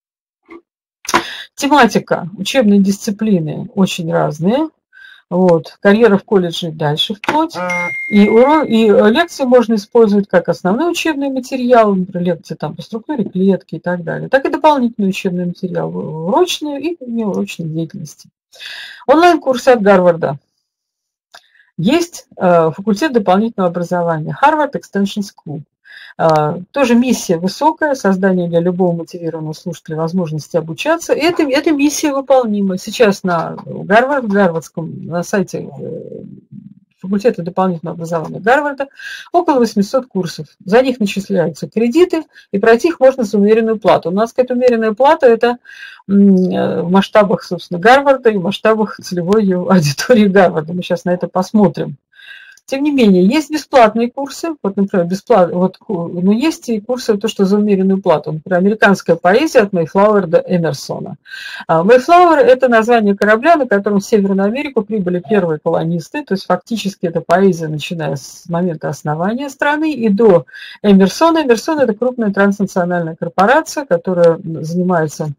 Тематика, учебные дисциплины очень разные. Вот, карьера в колледже и дальше вплоть. И лекции можно использовать как основной учебный материал, например, лекции там, по структуре клетки и так далее, так и дополнительный учебный материал в урочной и неурочной деятельности. Онлайн-курсы от Гарварда. Есть факультет дополнительного образования Harvard Extension School. Тоже миссия высокая, создание для любого мотивированного слушателя возможности обучаться. И эта миссия выполнима. Сейчас на на сайте факультета дополнительного образования Гарварда около 800 курсов. За них начисляются кредиты, и пройти их можно за умеренную плату. У нас какая-то умеренная плата – это в масштабах, собственно, Гарварда и в масштабах целевой аудитории Гарварда. Мы сейчас на это посмотрим. Тем не менее, есть бесплатные курсы, вот, например, но есть и курсы, то, что за умеренную плату. Например, американская поэзия от Мэйфлауэра Эмерсона. Мэйфлауэр – это название корабля, на котором в Северную Америку прибыли первые колонисты, то есть фактически это поэзия, начиная с момента основания страны и до Эмерсона. Эмерсон – это крупная транснациональная корпорация, которая занимается,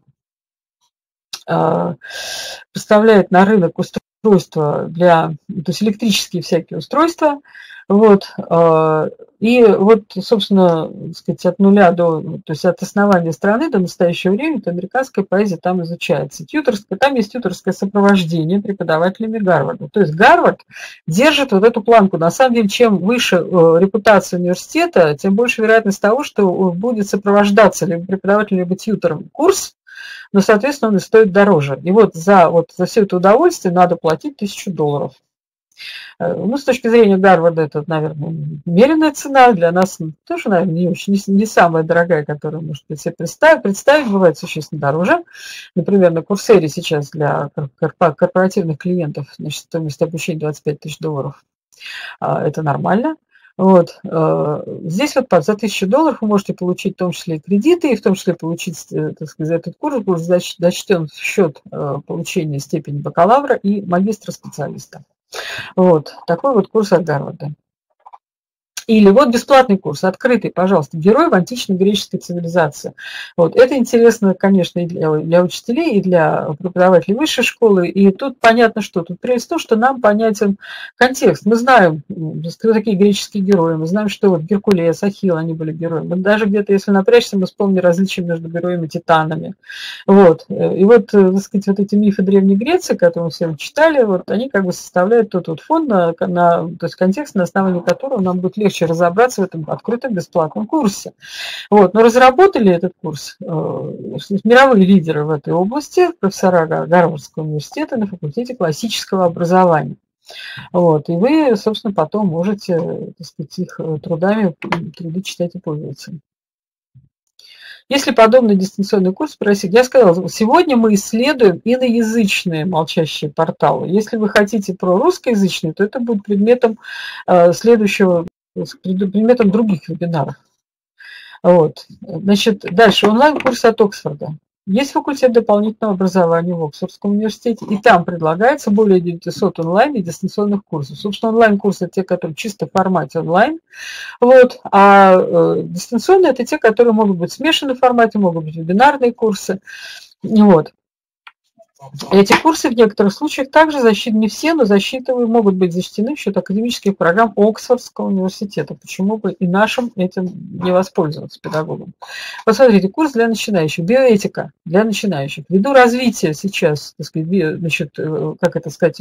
поставляет на рынок устройства то есть электрические всякие устройства, вот, и вот, собственно, так сказать, от нуля то есть от основания страны до настоящего времени американская поэзия там изучается. Там есть тьюторское сопровождение преподавателями Гарварда. То есть Гарвард держит вот эту планку. На самом деле, чем выше репутация университета, тем больше вероятность того, что будет сопровождаться либо преподавателем, либо тьютором курс, но, соответственно, он и стоит дороже. И вот за все это удовольствие надо платить $1000. Ну, с точки зрения Гарварда, это, наверное, умеренная цена. Для нас тоже, наверное, не самая дорогая, которую можно себе представить. Бывает существенно дороже. Например, на Курсере сейчас для корпоративных клиентов, значит, стоимость обучения $25 000. Это нормально. Вот. Здесь вот за $1000 вы можете получить в том числе и кредиты, и в том числе получить, так сказать, этот курс будет зачтен в счет получения степени бакалавра и магистра-специалиста. Вот. Такой вот курс от Гарварда. Или вот бесплатный курс, открытый, пожалуйста, «Герой в античной греческой цивилизации». Вот. Это интересно, конечно, и для учителей, и для преподавателей высшей школы. И тут понятно, что тут прежде всего, что нам понятен контекст. Мы знаем, кто такие греческие герои, мы знаем, что вот Геркулес, Ахилл, они были героями. Мы даже где-то, если напрячься, мы вспомним различия между героями и титанами. Вот. И вот, так сказать, вот эти мифы Древней Греции, которые мы все читали, вот, они как бы составляют тот вот фон, то есть контекст, на основании которого нам будет легче разобраться в этом открытом бесплатном курсе. Вот. Но разработали этот курс мировые лидеры в этой области, профессора Гарвардского университета на факультете классического образования. Вот. И вы, собственно, потом можете, так сказать, их труды читать и пользоваться. Если подобный дистанционный курс просить, я сказала, сегодня мы исследуем иноязычные молчащие порталы. Если вы хотите про русскоязычные, то это будет предметом предметом других вебинаров. Вот. Значит, дальше онлайн-курс от Оксфорда. Есть факультет дополнительного образования в Оксфордском университете, и там предлагается более 900 онлайн и дистанционных курсов. Собственно, онлайн-курсы – это те, которые чисто в формате онлайн, вот, а дистанционные – это те, которые могут быть в смешанном формате, могут быть вебинарные курсы. Вот. Эти курсы в некоторых случаях также не все, но могут быть защищены в счет академических программ Оксфордского университета. Почему бы и нашим этим не воспользоваться педагогам? Посмотрите, курс для начинающих, биоэтика для начинающих. Ввиду развития сейчас, так сказать,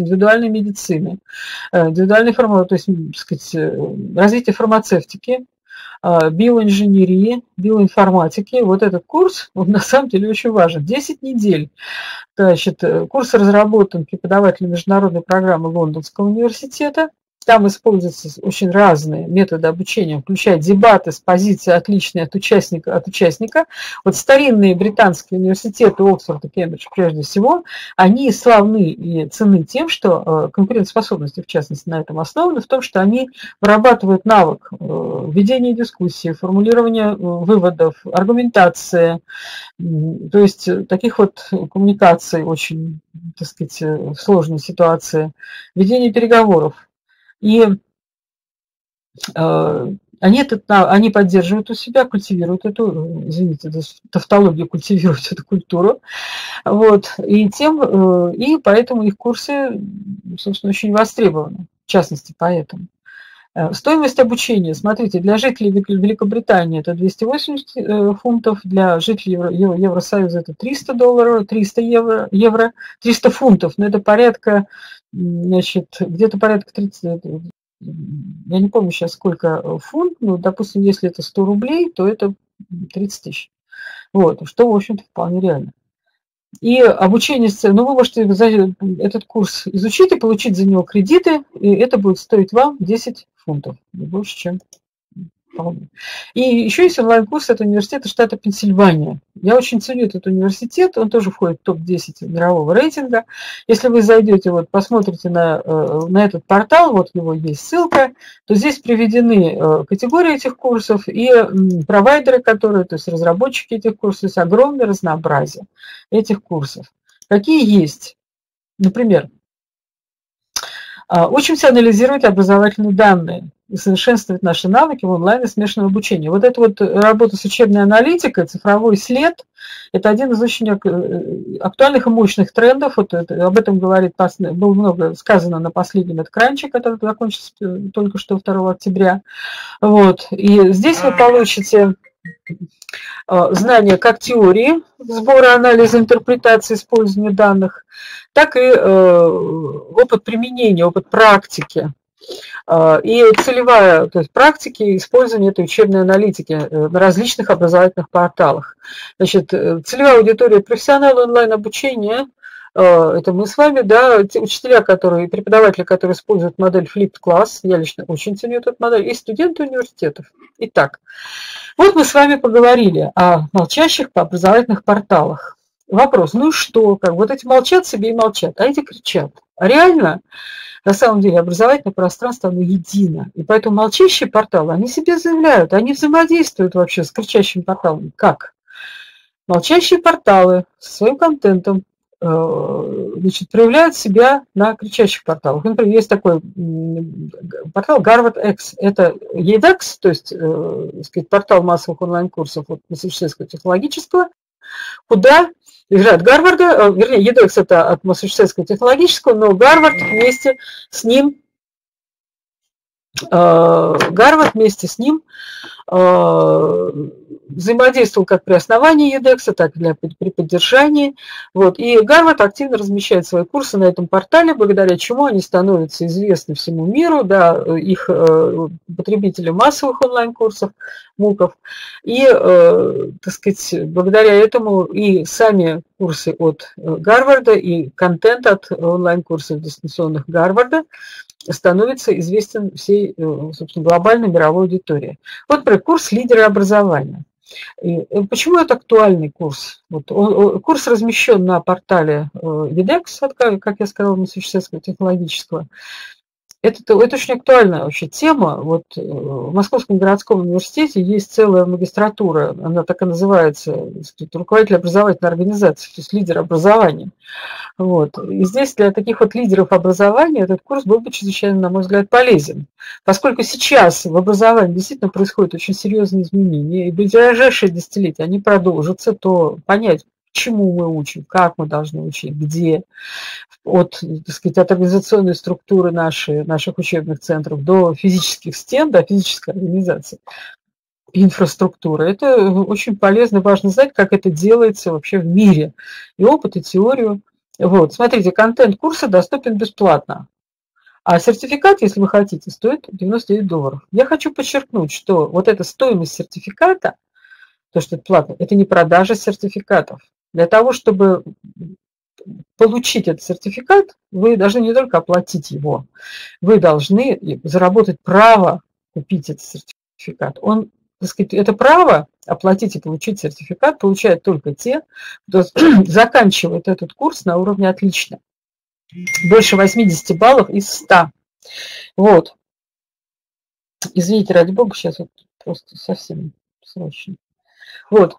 индивидуальной медицины, то есть, так сказать, развитие фармацевтики, биоинженерии, биоинформатики. Вот этот курс, он на самом деле очень важен. 10 недель. Значит, курс разработан преподавателем международной программы Лондонского университета. Там используются очень разные методы обучения, включая дебаты с позиции отличной от участника. Вот старинные британские университеты, Оксфорд и Кембридж прежде всего, они славны и ценны тем, что конкурентоспособность, в частности, на этом основана, в том, что они вырабатывают навык ведения дискуссии, формулирования выводов, аргументации, то есть таких вот коммуникаций очень, так сказать, в сложной ситуации, ведения переговоров. И они поддерживают у себя, культивируют эту, извините, тавтологию, культивируют эту культуру. Вот, и поэтому их курсы, собственно, очень востребованы, в частности, поэтому. Стоимость обучения, смотрите, для жителей Великобритании это 280 фунтов, для жителей Евросоюза это $300, 300 евро, 300 фунтов, но это порядка, значит, где-то порядка 30, я не помню сейчас сколько фунт, но, допустим, если это 100 рублей, то это 30 тысяч. Вот, что, в общем-то, вполне реально. И обучение, ну, вы можете этот курс изучить и получить за него кредиты, и это будет стоить вам 10 фунтов, больше, чем вполне. И еще есть онлайн-курс от университета штата Пенсильвания. Я очень ценю этот университет, он тоже входит в топ-10 мирового рейтинга. Если вы зайдете, вот, посмотрите на этот портал, вот его есть ссылка, то здесь приведены категории этих курсов и провайдеры, которые, то есть разработчики этих курсов, то есть огромное разнообразие этих курсов. Какие есть? Например, учимся анализировать образовательные данные и совершенствовать наши навыки в онлайн и смешанном обучении. Вот эта вот работа с учебной аналитикой, цифровой след, это один из очень актуальных и мощных трендов. Вот об этом говорит, было много сказано на последнем эдкранче, который закончился только что 2 октября. Вот. И здесь вы получите знания как теории сбора, анализа, интерпретации, использования данных, так и опыт применения, опыт практики. И целевая, то есть практики использования этой учебной аналитики на различных образовательных порталах. Значит, целевая аудитория профессионалы онлайн-обучения, это мы с вами, да, те учителя, преподаватели, которые используют модель Flipped Class, я лично очень ценю эту модель, и студенты университетов. Итак, вот мы с вами поговорили о молчащих по образовательных порталах. Вопрос, ну и что, как вот эти молчат себе и молчат, а эти кричат. А реально, на самом деле, образовательное пространство, оно едино. И поэтому молчащие порталы, они себе заявляют, они взаимодействуют вообще с кричащими порталами. Как? Молчащие порталы со своим контентом, значит, проявляют себя на кричащих порталах. Например, есть такой портал GarvardX. Это edX, то есть сказать, портал массовых онлайн-курсов от Массачусетского технологического, куда играют Гарварда, вернее, edX это от Массачусетского технологического, но Гарвард вместе с ним взаимодействовал как при основании edX, так и при поддержании. Вот. И Гарвард активно размещает свои курсы на этом портале, благодаря чему они становятся известны всему миру, да, их потребители массовых онлайн-курсов, МУКов. И, так сказать, благодаря этому и сами курсы от Гарварда, и контент от онлайн-курсов дистанционных Гарварда становится известен всей, собственно, глобальной мировой аудитории. Вот, например, курс «Лидеры образования». И почему это актуальный курс? Вот, курс размещен на портале edX, как я сказала, Массачусетского технологического. Это очень актуальная вообще тема. Вот в Московском городском университете есть целая магистратура, она так и называется, руководитель образовательной организации, то есть лидер образования. Вот. И здесь для таких вот лидеров образования этот курс был бы чрезвычайно, на мой взгляд, полезен. Поскольку сейчас в образовании действительно происходят очень серьезные изменения, и в ближайшие десятилетия они продолжатся, то понять, чему мы учим, как мы должны учить, где, от, так сказать, от организационной структуры наших учебных центров до физических стен, до физической организации, инфраструктуры. Это очень полезно, важно знать, как это делается вообще в мире, и опыт, и теорию. Вот, смотрите, контент курса доступен бесплатно. А сертификат, если вы хотите, стоит $99. Я хочу подчеркнуть, что вот эта стоимость сертификата, то, что это платно, это не продажа сертификатов. Для того, чтобы получить этот сертификат, вы должны не только оплатить его, вы должны заработать право купить этот сертификат. Он, так сказать, это право оплатить и получить сертификат получают только те, кто заканчивает этот курс на уровне «отлично». Больше 80 баллов из 100. Вот. Извините, ради бога, сейчас вот просто совсем срочно. Вот.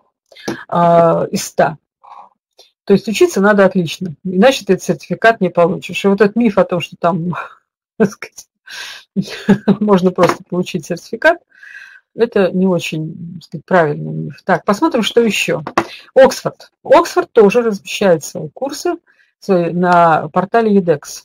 Из 100. То есть учиться надо отлично, иначе ты этот сертификат не получишь. И вот этот миф о том, что там, так сказать, можно просто получить сертификат, это не очень, так сказать, правильный миф. Так, посмотрим, что еще. Оксфорд. Оксфорд тоже размещает свои курсы на портале edX.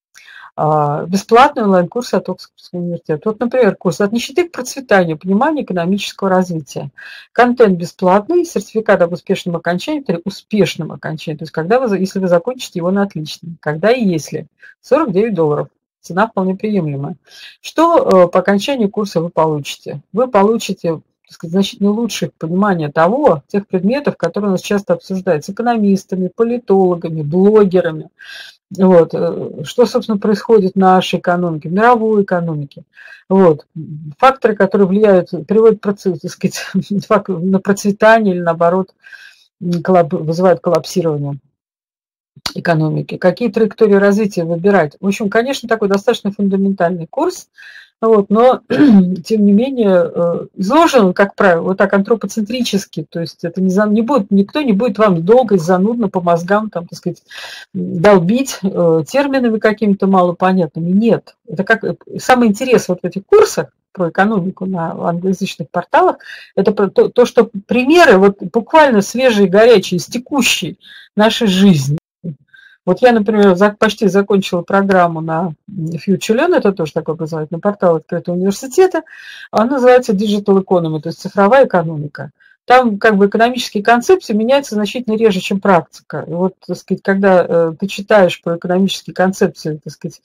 Бесплатные онлайн-курсы от Оксфордского университета. Вот, например, курс «От нищеты к процветанию. Понимание экономического развития». Контент бесплатный, сертификат об успешном окончании, успешном окончании. То есть, когда вы, если вы закончите его на отлично. Когда и если. $49. Цена вполне приемлемая. Что по окончанию курса вы получите? Вы получите, так сказать, значительно лучшее понимание тех предметов, которые у нас часто обсуждаются экономистами, политологами, блогерами. Вот. Что, собственно, происходит в нашей экономике, в мировой экономике. Вот. Факторы, которые влияют, приводят процесс, так сказать, на процветание или, наоборот, вызывают коллапсирование экономики. Какие траектории развития выбирать? В общем, конечно, такой достаточно фундаментальный курс. Вот, но, тем не менее, изложен он, как правило, вот так антропоцентрически, то есть это никто не будет вам долго и занудно по мозгам, там, так сказать, долбить терминами какими-то малопонятными. Нет. Это как самый интерес вот в этих курсах про экономику на англоязычных порталах, это то, что примеры вот буквально свежие, горячие, из текущей нашей жизни. Вот я, например, почти закончила программу на FutureLearn, это тоже такой образовательный портал открытого университета, она называется Digital Economy, то есть цифровая экономика. Там как бы экономические концепции меняются значительно реже, чем практика. И вот, так сказать, когда ты читаешь про экономические концепции, так сказать,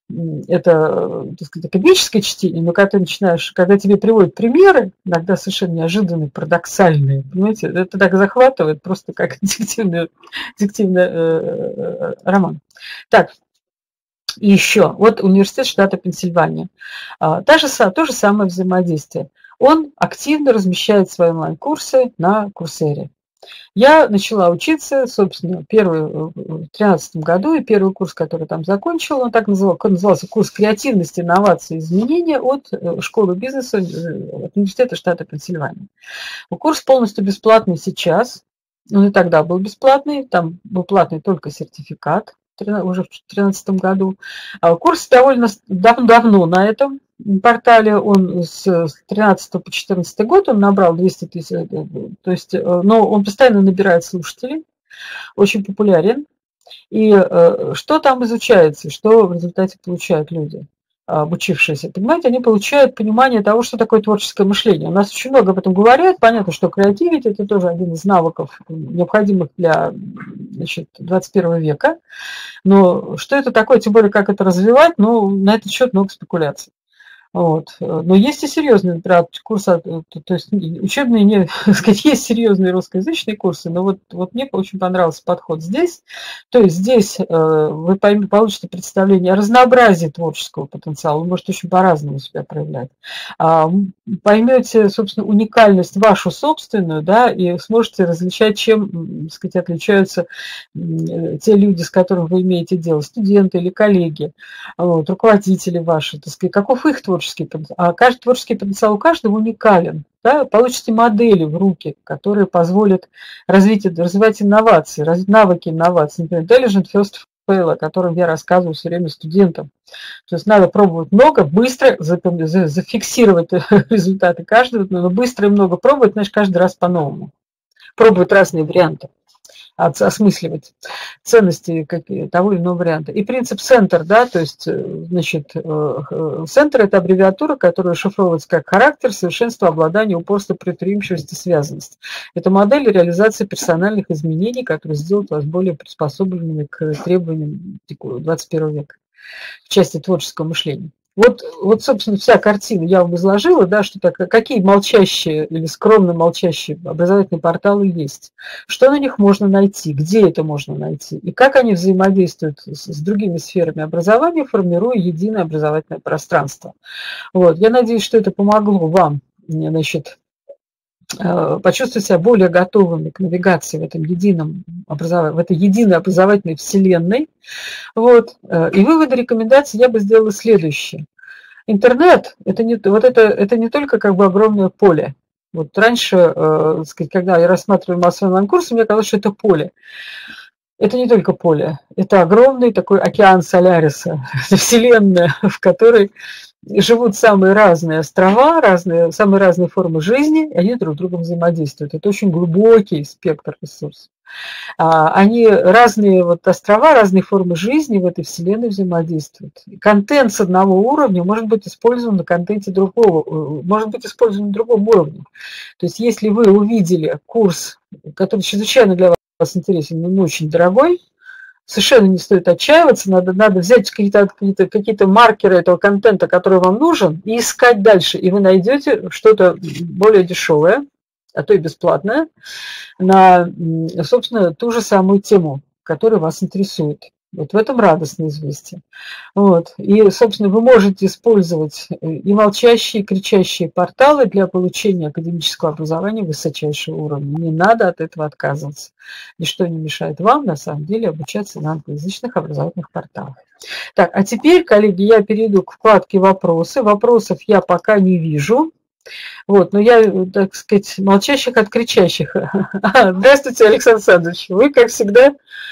это, так сказать, академическое чтение, но когда тебе приводят примеры, иногда совершенно неожиданные, парадоксальные, понимаете, это так захватывает, просто как детективный роман. Так, и еще, вот университет штата Пенсильвания. То же самое взаимодействие. Он активно размещает свои онлайн-курсы на Курсере. Я начала учиться, собственно, в 2013 году, и первый курс, который там закончила, он так назывался курс «Креативность, инновации и изменения» от школы бизнеса от университета штата Пенсильвания. Курс полностью бесплатный сейчас, он и тогда был бесплатный, там был платный только сертификат, уже в 2013 году. Курс довольно давно на этом портале, он с 2013 по 2014 год, он набрал 200 тысяч, то есть, но он постоянно набирает слушателей, очень популярен. И что там изучается, что в результате получают люди, обучившиеся? Понимаете, они получают понимание того, что такое творческое мышление. У нас очень много об этом говорят. Понятно, что креативить – это тоже один из навыков, необходимых для, значит, 21 века. Но что это такое, тем более, как это развивать, ну, на этот счет много спекуляций. Вот. Но есть и серьезные, например, курсы, то есть учебные, так сказать, есть серьезные русскоязычные курсы, но вот мне очень понравился подход здесь. То есть здесь вы получите представление о разнообразии творческого потенциала, он может очень по-разному себя проявлять. Поймете, собственно, уникальность вашу собственную, да, и сможете различать, чем, так сказать, отличаются те люди, с которыми вы имеете дело, студенты или коллеги, вот, руководители ваши, так сказать, каков их творческий потенциал. А каждый творческий потенциал у каждого уникален. Да? Получите модели в руки, которые позволят развивать инновации, развить навыки инноваций. Например, Intelligent First Fail, о котором я рассказываю все время студентам. То есть надо пробовать много, быстро зафиксировать результаты каждого, но быстро и много пробовать, значит, каждый раз по-новому. Пробовать разные варианты, осмысливать ценности того или иного варианта. И принцип Center, да, то есть, значит, Center – это аббревиатура, которая шифровывается как характер, совершенство, обладание, упорство, предприимчивость и связанность. Это модель реализации персональных изменений, которые сделают вас более приспособленными к требованиям 21 века. в части творческого мышления. Вот, собственно, вся картина я вам изложила, да, что так, какие молчащие или скромно молчащие образовательные порталы есть, что на них можно найти, где это можно найти, и как они взаимодействуют с другими сферами образования, формируя единое образовательное пространство. Вот. Я надеюсь, что это помогло вам, значит, почувствовать себя более готовыми к навигации в этом в этой единой образовательной вселенной. Вот. И выводы, рекомендации я бы сделала следующие. Интернет – это не только как бы огромное поле. Вот раньше, сказать, когда я рассматривала массовый онлайн-курс, мне казалось, что это поле. Это не только поле, это огромный такой океан Соляриса, вселенная, в которой живут самые разные острова, самые разные формы жизни, и они друг с другом взаимодействуют. Это очень глубокий спектр ресурсов. Они разные острова, разные формы жизни в этой вселенной взаимодействуют. Контент с одного уровня может быть использован на контенте другого, может быть использован на другом уровне. То есть если вы увидели курс, который чрезвычайно для вас интересен, но не очень дорогой, совершенно не стоит отчаиваться, надо взять какие-то маркеры этого контента, который вам нужен, и искать дальше. И вы найдете что-то более дешевое, а то и бесплатное, на, собственно, ту же самую тему, которая вас интересует. Вот в этом радостное известие. Вот. И, собственно, вы можете использовать и молчащие, и кричащие порталы для получения академического образования высочайшего уровня. Не надо от этого отказываться. Ничто не мешает вам, на самом деле, обучаться на англоязычных образовательных порталах. Так, а теперь, коллеги, я перейду к вкладке «Вопросы». Вопросов я пока не вижу. Вот, но я, так сказать, молчащих от кричащих. Здравствуйте, Александр Александрович. Вы, как всегда,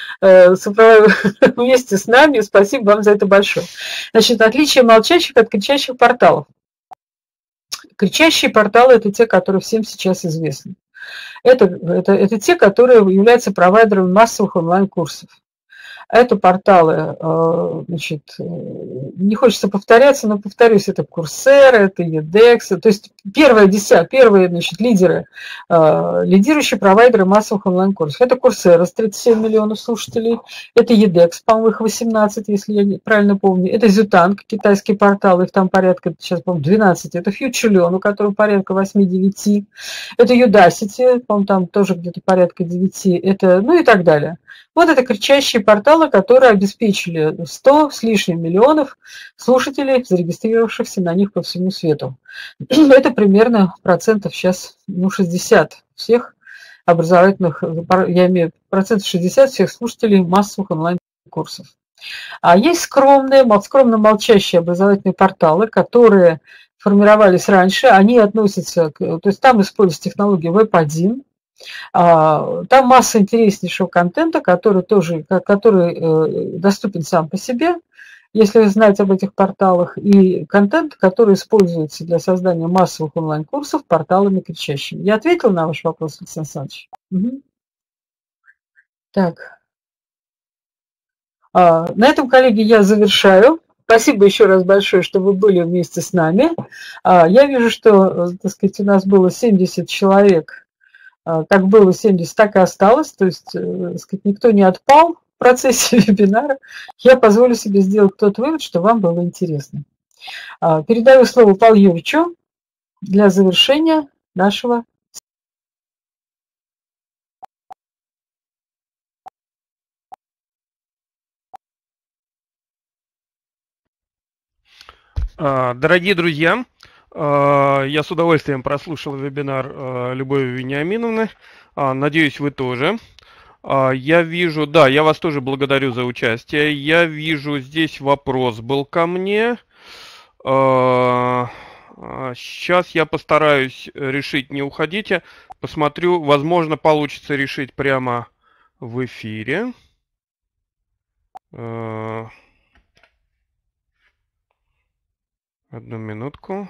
вместе с нами. Спасибо вам за это большое. Значит, отличие молчащих от кричащих порталов. Кричащие порталы – это те, которые всем сейчас известны. Это те, которые являются провайдерами массовых онлайн-курсов. Это порталы, значит, не хочется повторяться, но повторюсь, это Coursera, это edX, то есть первые, значит, лидирующие провайдеры массовых онлайн-курсов. Это Coursera с 37 миллионов слушателей, это edX, по-моему, их 18, если я правильно помню, это Zutang, китайский портал, их там порядка, сейчас, по-моему, 12, это FutureLearn, у которого порядка 8-9, это Udacity, по-моему, там тоже где-то порядка 9, это, ну и так далее. Вот это кричащие порталы, которые обеспечили 100 с лишним миллионов слушателей, зарегистрировавшихся на них по всему свету. Это примерно процентов сейчас 60 всех образовательных, я имею процентов 60 всех слушателей массовых онлайн-курсов. А есть скромно молчащие образовательные порталы, которые формировались раньше, они относятся, то есть там используется технология Web1, там масса интереснейшего контента, который доступен сам по себе, если вы знаете об этих порталах, и контент, который используется для создания массовых онлайн-курсов порталами кричащими. Я ответила на ваш вопрос, Александр Александрович? Угу. Так. На этом, коллеги, я завершаю. Спасибо еще раз большое, что вы были вместе с нами. Я вижу, что, так сказать, у нас было 70 человек. Как было 70, так и осталось, то есть, так сказать, никто не отпал в процессе вебинара. Я позволю себе сделать тот вывод, что вам было интересно. Передаю слово Павлу Юрьевичу для завершения нашего. Дорогие друзья, я с удовольствием прослушал вебинар Любови Вениаминовны. Надеюсь, вы тоже. Я вижу, да, я вас тоже благодарю за участие. Я вижу, здесь вопрос был ко мне. Сейчас я постараюсь решить, не уходите. Посмотрю, возможно, получится решить прямо в эфире. Одну минутку.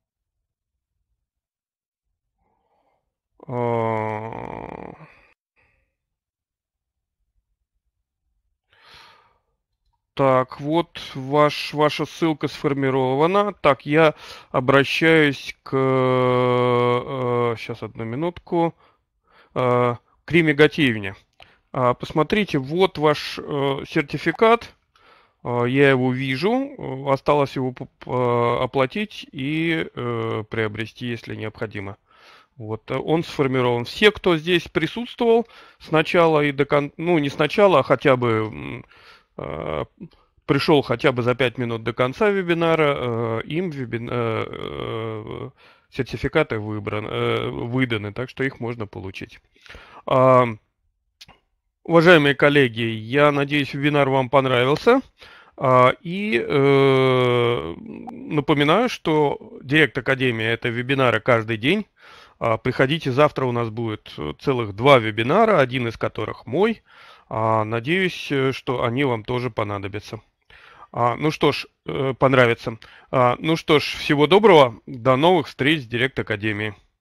Так, вот ваша ссылка сформирована. Так, я обращаюсь к... Сейчас, одну минутку. К Риме Гатеевне. Посмотрите, вот ваш сертификат. Я его вижу, осталось его оплатить и приобрести, если необходимо. Вот, он сформирован. Все, кто здесь присутствовал сначала и до конца, ну, не сначала, а хотя бы пришел хотя бы за 5 минут до конца вебинара, им сертификаты выданы, так что их можно получить. Уважаемые коллеги, я надеюсь, вебинар вам понравился. И напоминаю, что Директ Академия – это вебинары каждый день. Приходите, завтра у нас будет целых 2 вебинара, один из которых мой. Надеюсь, что они вам тоже понадобятся. Ну что ж, понравится. Ну что ж, всего доброго, до новых встреч с Директ Академией.